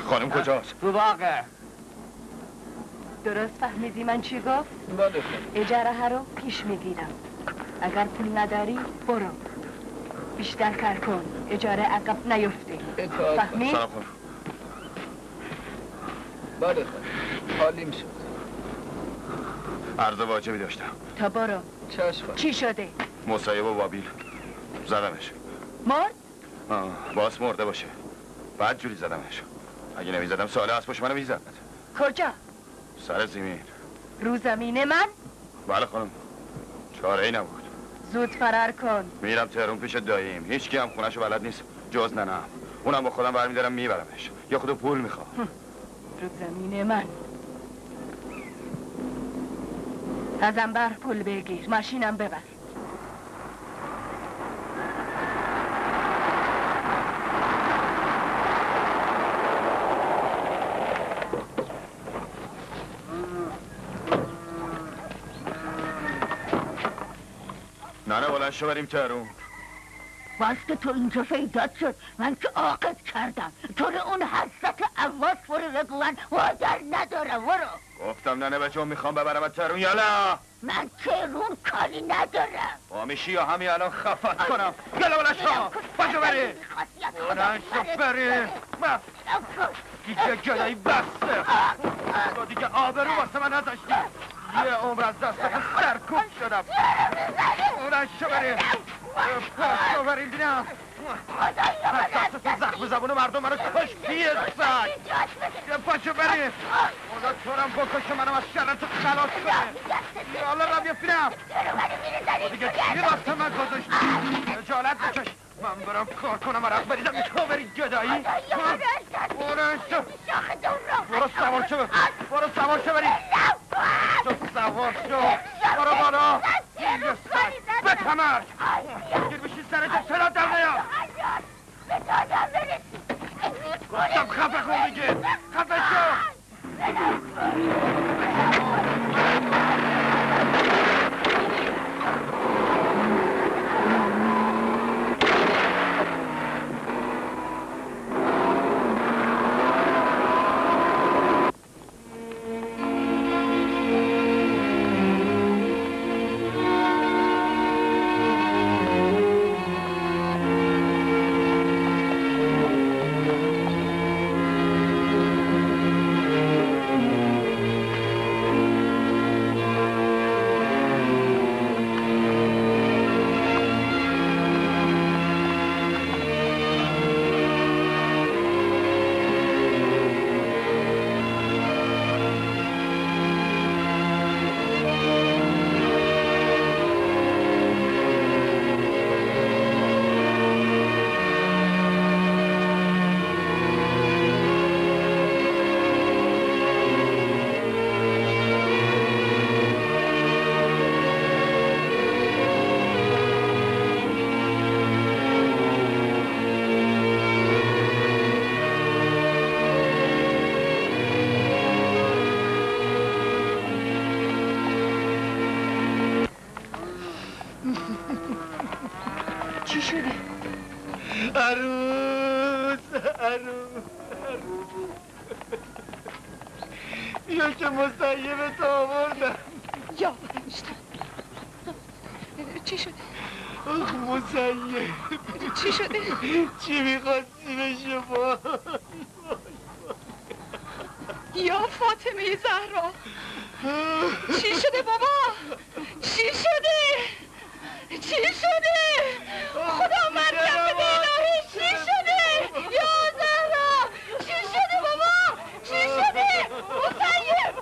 خانم کجاست؟ تو باغه. درست فهمیدی من چی گفت؟ بله. اجاره ها رو پیش میگیرم. اگر پول نداری برو. بیشتر کار کن. اجاره عقب نیفته. فهمی؟ سلام خانم. بله حالیم شد. عرض واجبی داشتم. تا برو. چشم. چی شده؟ مصیب و بابیل زدمش. مرد؟ باز مرده باشه. بعد جوری زدمش. اگه نمیزدم ساله اسبش منو میزد. کجا؟ سر زمین. رو زمین من؟ بله خانم. چاره ای نبود. زود فرار کن. میرم تهرون پیش داییم. هیچ کی هم خونه‌شو بلد نیست جز ننم. اونم با خودم برمیدارم میبرمش. یا خودم پول میخوام. رو زمین من. ازم بر پول بگیر. ماشینم ببر. ننه بلند شو بریم تهرون. باز که تو اینجا پیدات شد من که عاقد کردم تو رو اون حضرت عواز برو بگو من وادر ندارم برو. گفتم ننه بچه میخوام ببرم تهرون یالا. من تهرون کاری ندارم. با میشی یا همین الان خفت کنم. یالا بلند شو. باشو بریم. بلند شو بریم. دیگه گلایی بسته. تو دیگه آبرو واسه من نداشتی. یه عمر از دست سرکوب شدم. بلند شو بریم. پاشو بریم بینم. دست تو زخم زبون مردم منو کش پیه سگ. پاشو بریم. خدا تو رم بکشه منم از شرط خلاص کنه. یالا رم یه بینم. دیگه چی واسه من گذاشتی؟ اجالت بکش. من برم کار کنم رفت بریدم تو بری گدایی. بلند شو. برو سوار شو. برو سوار شو بریم. تو سوار شو. برو بالا. به تمر. گیر بشی سرت چرا در نیاد. گفتم خفه کن دیگه. خفه شو. چی شده؟ عروس بیا که مصیبت آوردم. یا فرشتم. چی شده؟ آخ مصیب چی شده؟ چی میخواستی بشه با؟ یا فاطمه زهرا چی شده بابا؟ چی شده؟ چی شده؟ خدا مرگم بده الهی چی شده؟ یا زهرا چی شده بابا؟ چی شده؟ مصیب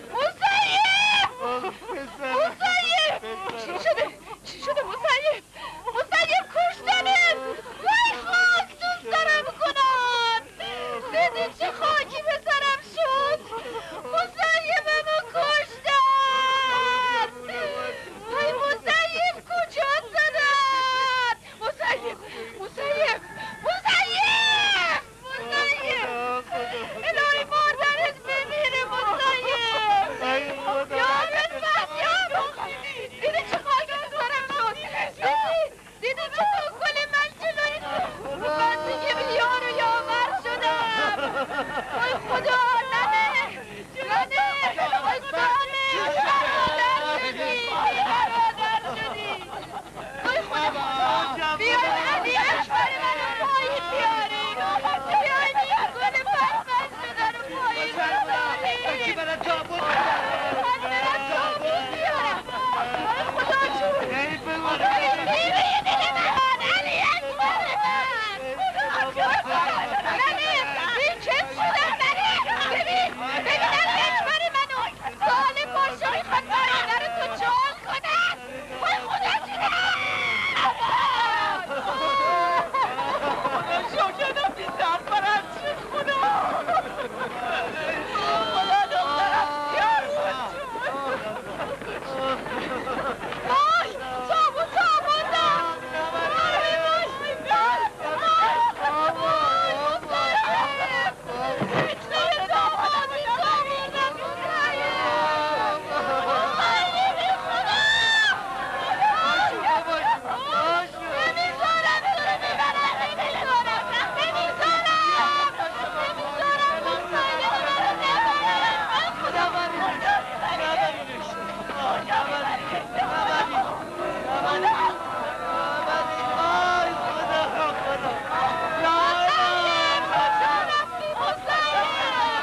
چی شده؟ چی شده مصیب؟ مصیب کشتنت وای خاک تو سرم کنن دیدی چه خاکی به سرم شد مصیبمو کشتن وای مصیب کجا زدن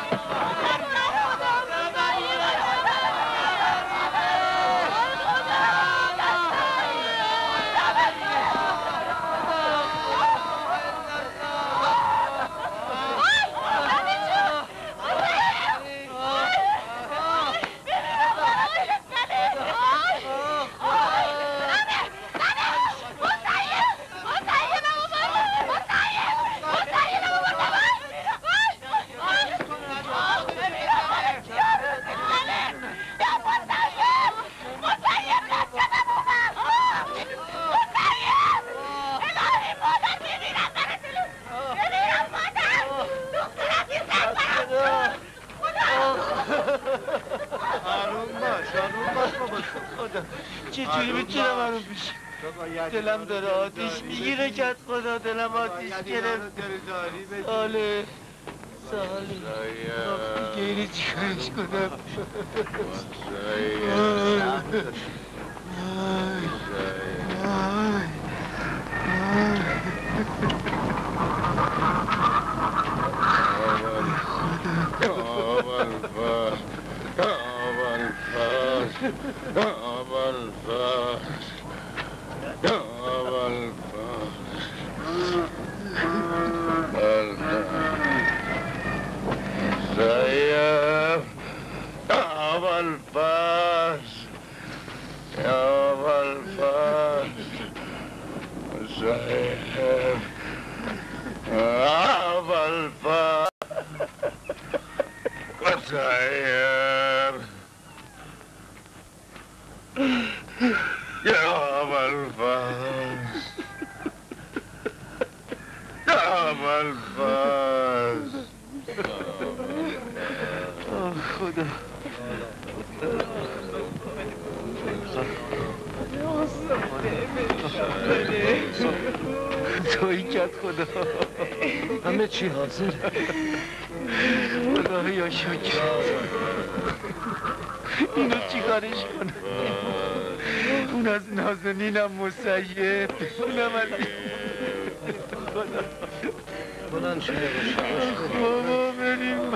چجوری میتونم منو پیش دلم داره آتیش میگیره کت خدا دلم آتیش گرفت ساله دیگه اینه چیکارش کنم تویی کت خدا همه چی حاضر خدا یا شکر اینو چی کارش کنم اون از نازنینم مسیب اونم از خدا بلند شده بابا بریم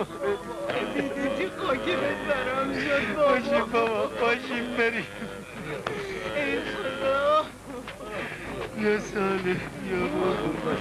دیدی خاکی به سرم شد باشیم بابا باشیم بریم ای خدا یا ساله یا بابا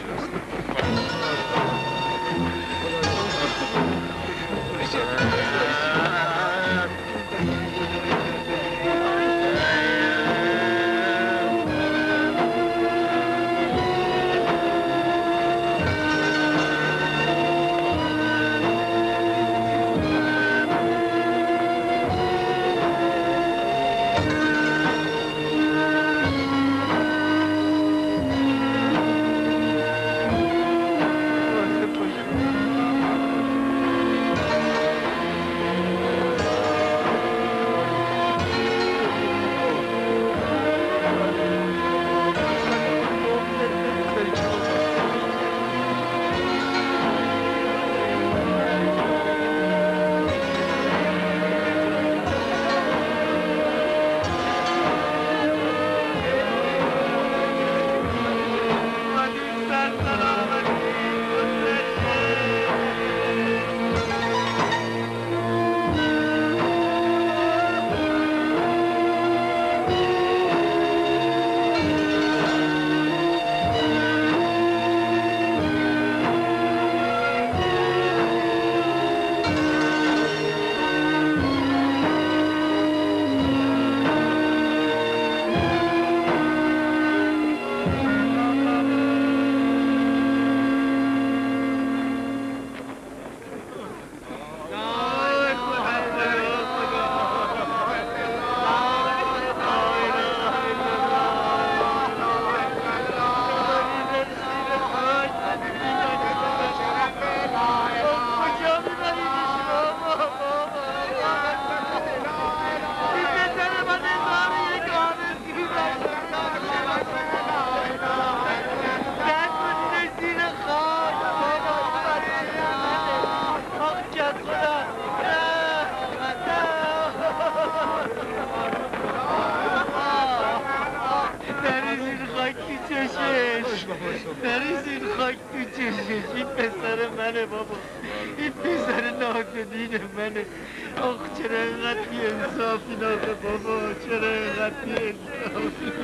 نریزین خاک تو چشش این پسر منه بابا این پسر به دین منه. آخ چرا اینقدر بی انصافی آخه بابا، چرا اینقدر بی انصافی؟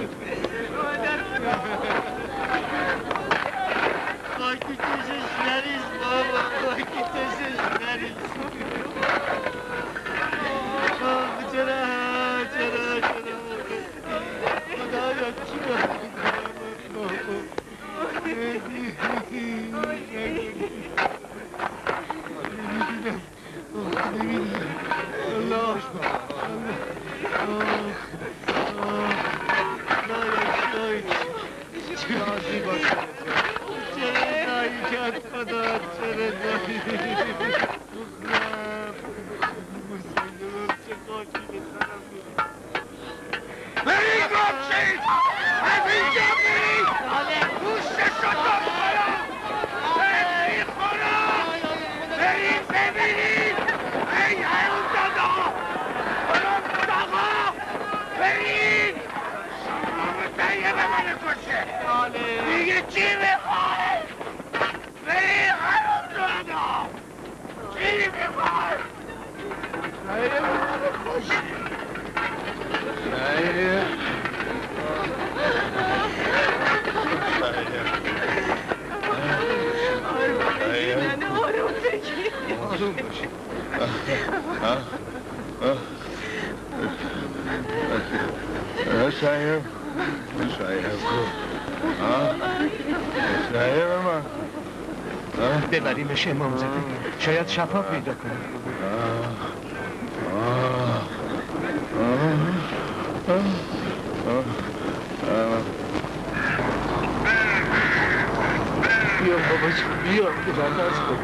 خاکی چشش نریز بابا، خاکی چشش نریز. آخ چرا خدایا چی باید ببریمش امامزاده، شاید شفا پیدا کنه. بیا بابا جون، بیا ببرد کن.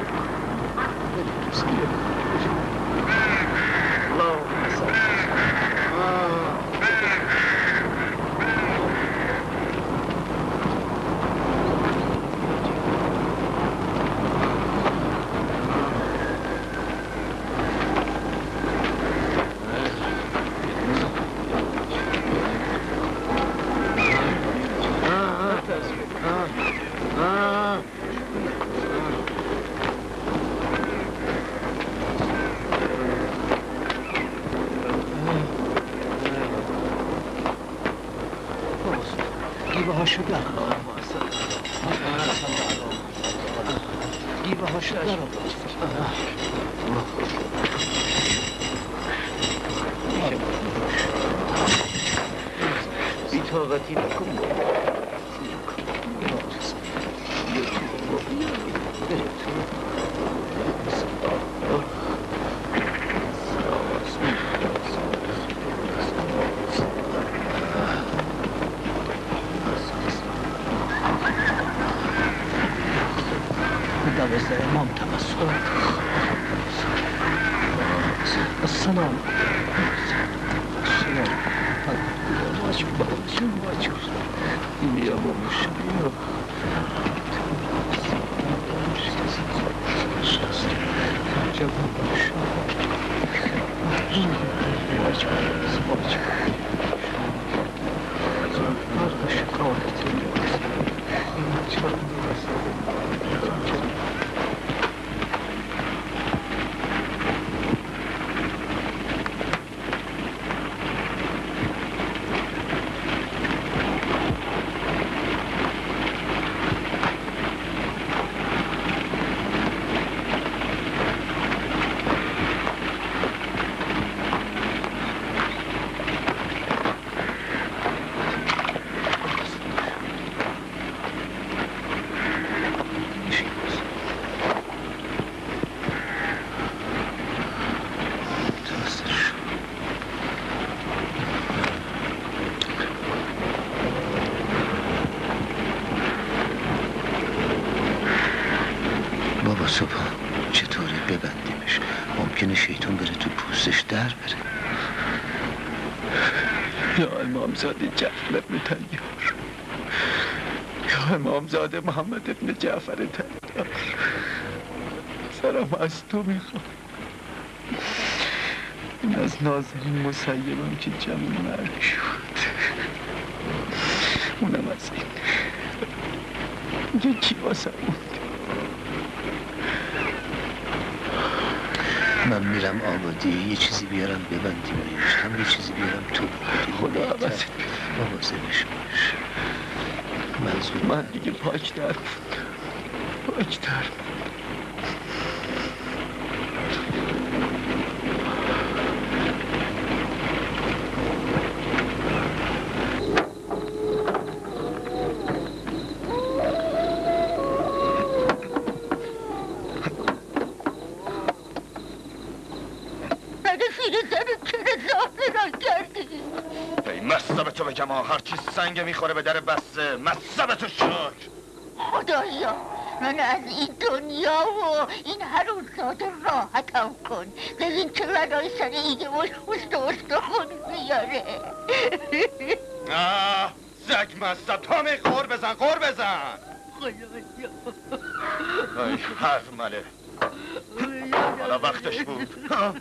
ممکنه شیطان بره تو پوستش در بره. یا امامزاده جعفر ابن طیار، یا امامزاده محمد ابن جعفر طیار، سرم از تو میخوام. این از نازنین مسیبم که جمع مرگ شد، اونم از این یکی واسه موند. من میرم آبادی یه چیزی بیارم ببندیم هم یه چیزی بیارم تو خدا عوضت مواظبش باش. من دیگه پاکتر مصب تو بگم هرچی سنگ میخوره به در بسته مصب تو شکر. خدایا من از این دنیا و این حروسات راحتم کن به این که منای سر ایده استخون میاره. زگ مصب تا می غور بزن ای هرمله حالا وقتش بود.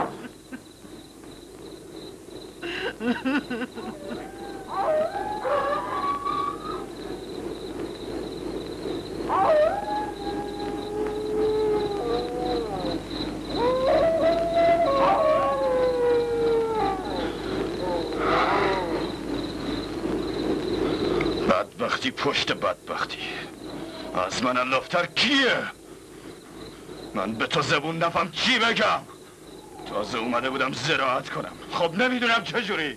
بدبختی پشت بدبختی. از من لفتر کیه؟ من به تو زبون نفهم چی بگم. تازه اومده بودم زراعت کنم. خب نمیدونم چجوری.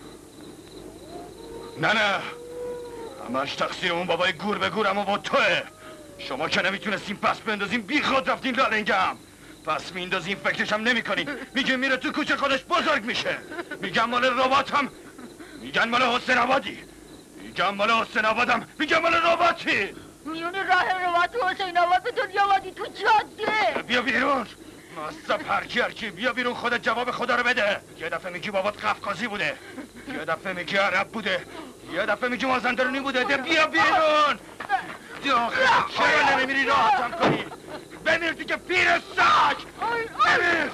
نه همش تقصیر اون بابای گور به گورم و با توه. شما که نمیتونستیم پس بندازیم بی خود رفتین لالنگم. پس میندازیم فکرشم نمی کنین. میگه میره تو کوچه خودش بزرگ میشه. میگم مال رباطم. میگن مال حسین آبادی. میگم مال حسین آبادم. میگم مال رباطی. میونه راه رباط و حسین آباد به دنیا آبادی تو جاده. بیا بیرون. مصب هرکی بیا بیرون خودت جواب خدا رو بده. یه دفعه میگی بابات قفقازی بوده. یه دفعه میگی عرب بوده. یه دفعه میگی مازندرانی بوده. بیا بیرون. چرا نمیری راحتم کنی؟ بمیر دیگه پیر سگ. بمیر.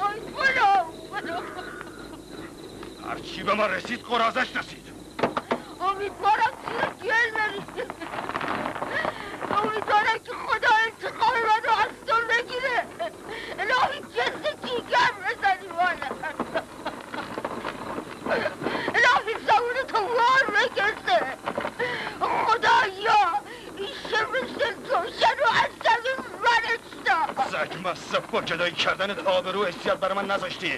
هرچی به ما رسید قرازش رسید. امیدوارم توی گل نریسه. امیدوارم که خدا انتقام من رو از تو بگیره. الهی جست دیگر بزنی مانم. الهی زبون تو وار بگرده. خدایا این شمس روشن رو از زمین ورشتا. زک مصب با جدایی کردنت آبرو حیثیت برای من نذاشتی.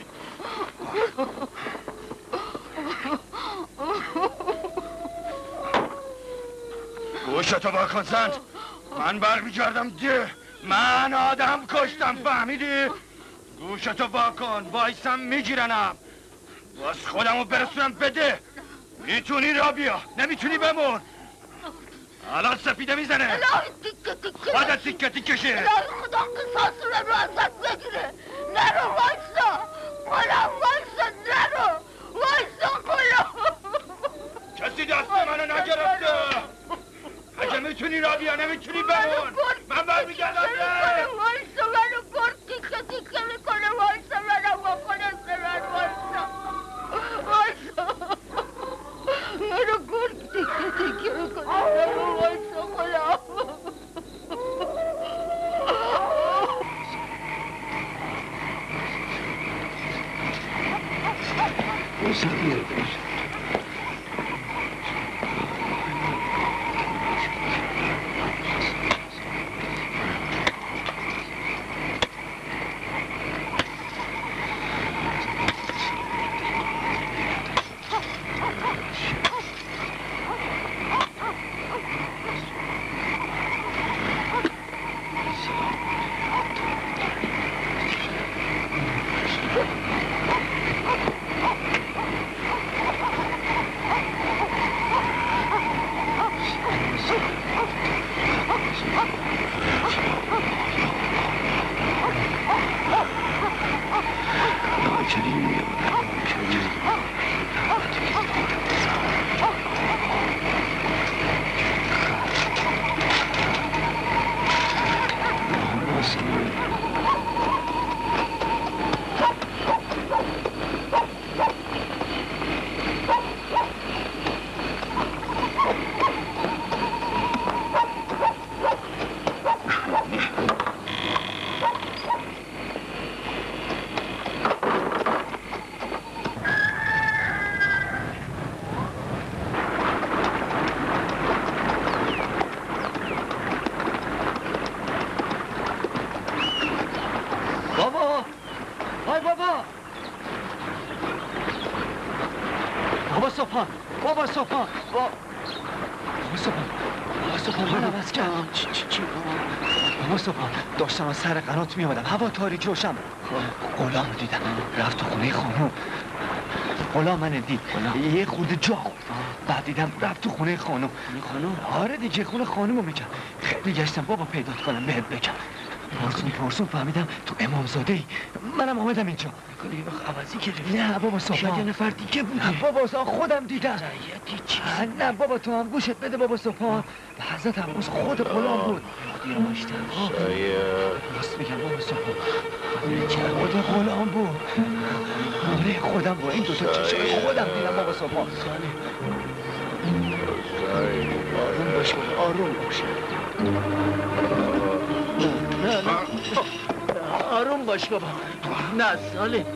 گوشتو واکن زند. من برمیگردم ده. من آدم کشتم فهمیدی؟ گوشتو واکن وایسم میگیرنم. باز خودمو برسونم بده. میتونی را بیا نمیتونی بمون. الان سفیده میزنه. خودت تیکه تیکشی. الهی خدا قصاصونه رو ازت بگیره. نرو وایسا. قلم وایسا نرو. وایسا قلم. کسی دست منو نگرفته. اگه میتونی را بیا نمیتونی بمون. من برمیگردم ده. وایسا منو گرد تیکه تیکه میکنه. وایسا منو با خودت من وایسا. منو گرد تیکه تیکه میکنه. منو وایسا قلم. وای بابا بابا صبحان بابا صبحان بابا صبحان من عوض کردم. چی بابا صبحان داشتم از سر قنات می آمدم، هوا تاریک روشن. غلام دیدم رفت تو خونه خانم. غلام من دید یه خورده جا خورد، بعد دیدم رفت تو خونه خانم. آره دیگه خونه خانم رو میگم. خیلی گشتم بابا پیدات کنم بهت بگم. پرسون فهمیدم تو امامزاده ای. منم آمدم اینجا. یه وقت عوضی گرفتی؟ نه بابا صبحان شاید یه نفر دیگه بودی. نه بابا خودم دیدم. نه بابا تو هم گوشت بده بابا صبحان. به حضرت عباس خود غلام بود. شاید راست میگم بابا صبحان. خود غلام بود. آره خودم با این دوتا چشم خودم دیدم بابا صبحان. آروم باش بابا آروم باش. آروم باش بابا. نه ساله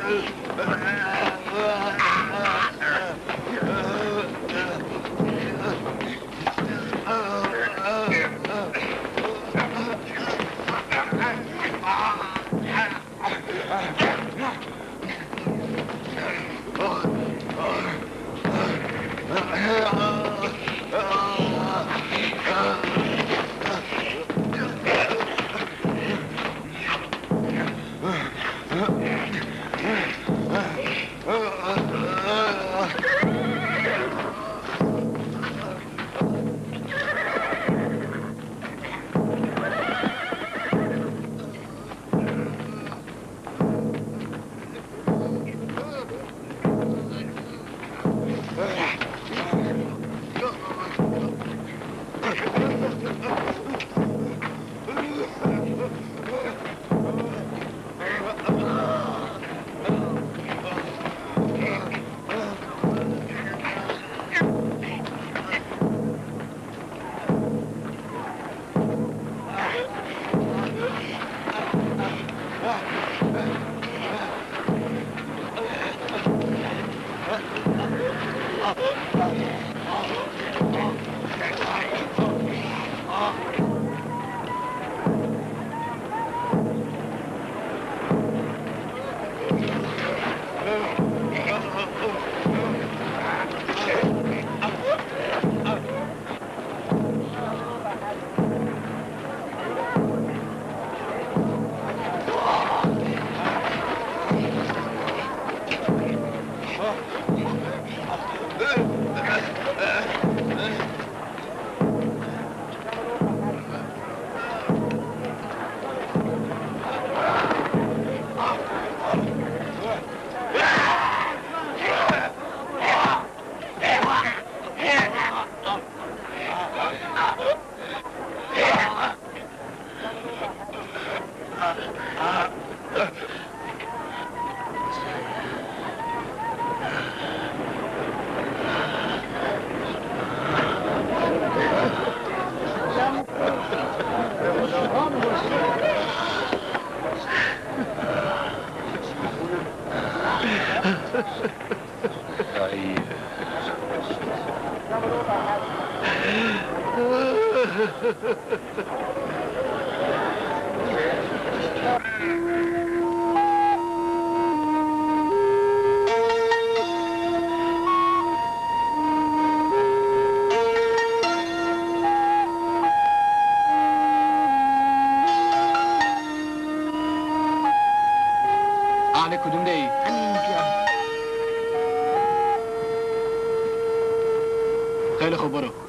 اهل کدوم دهی؟ همینجا. خیلی خوب برو.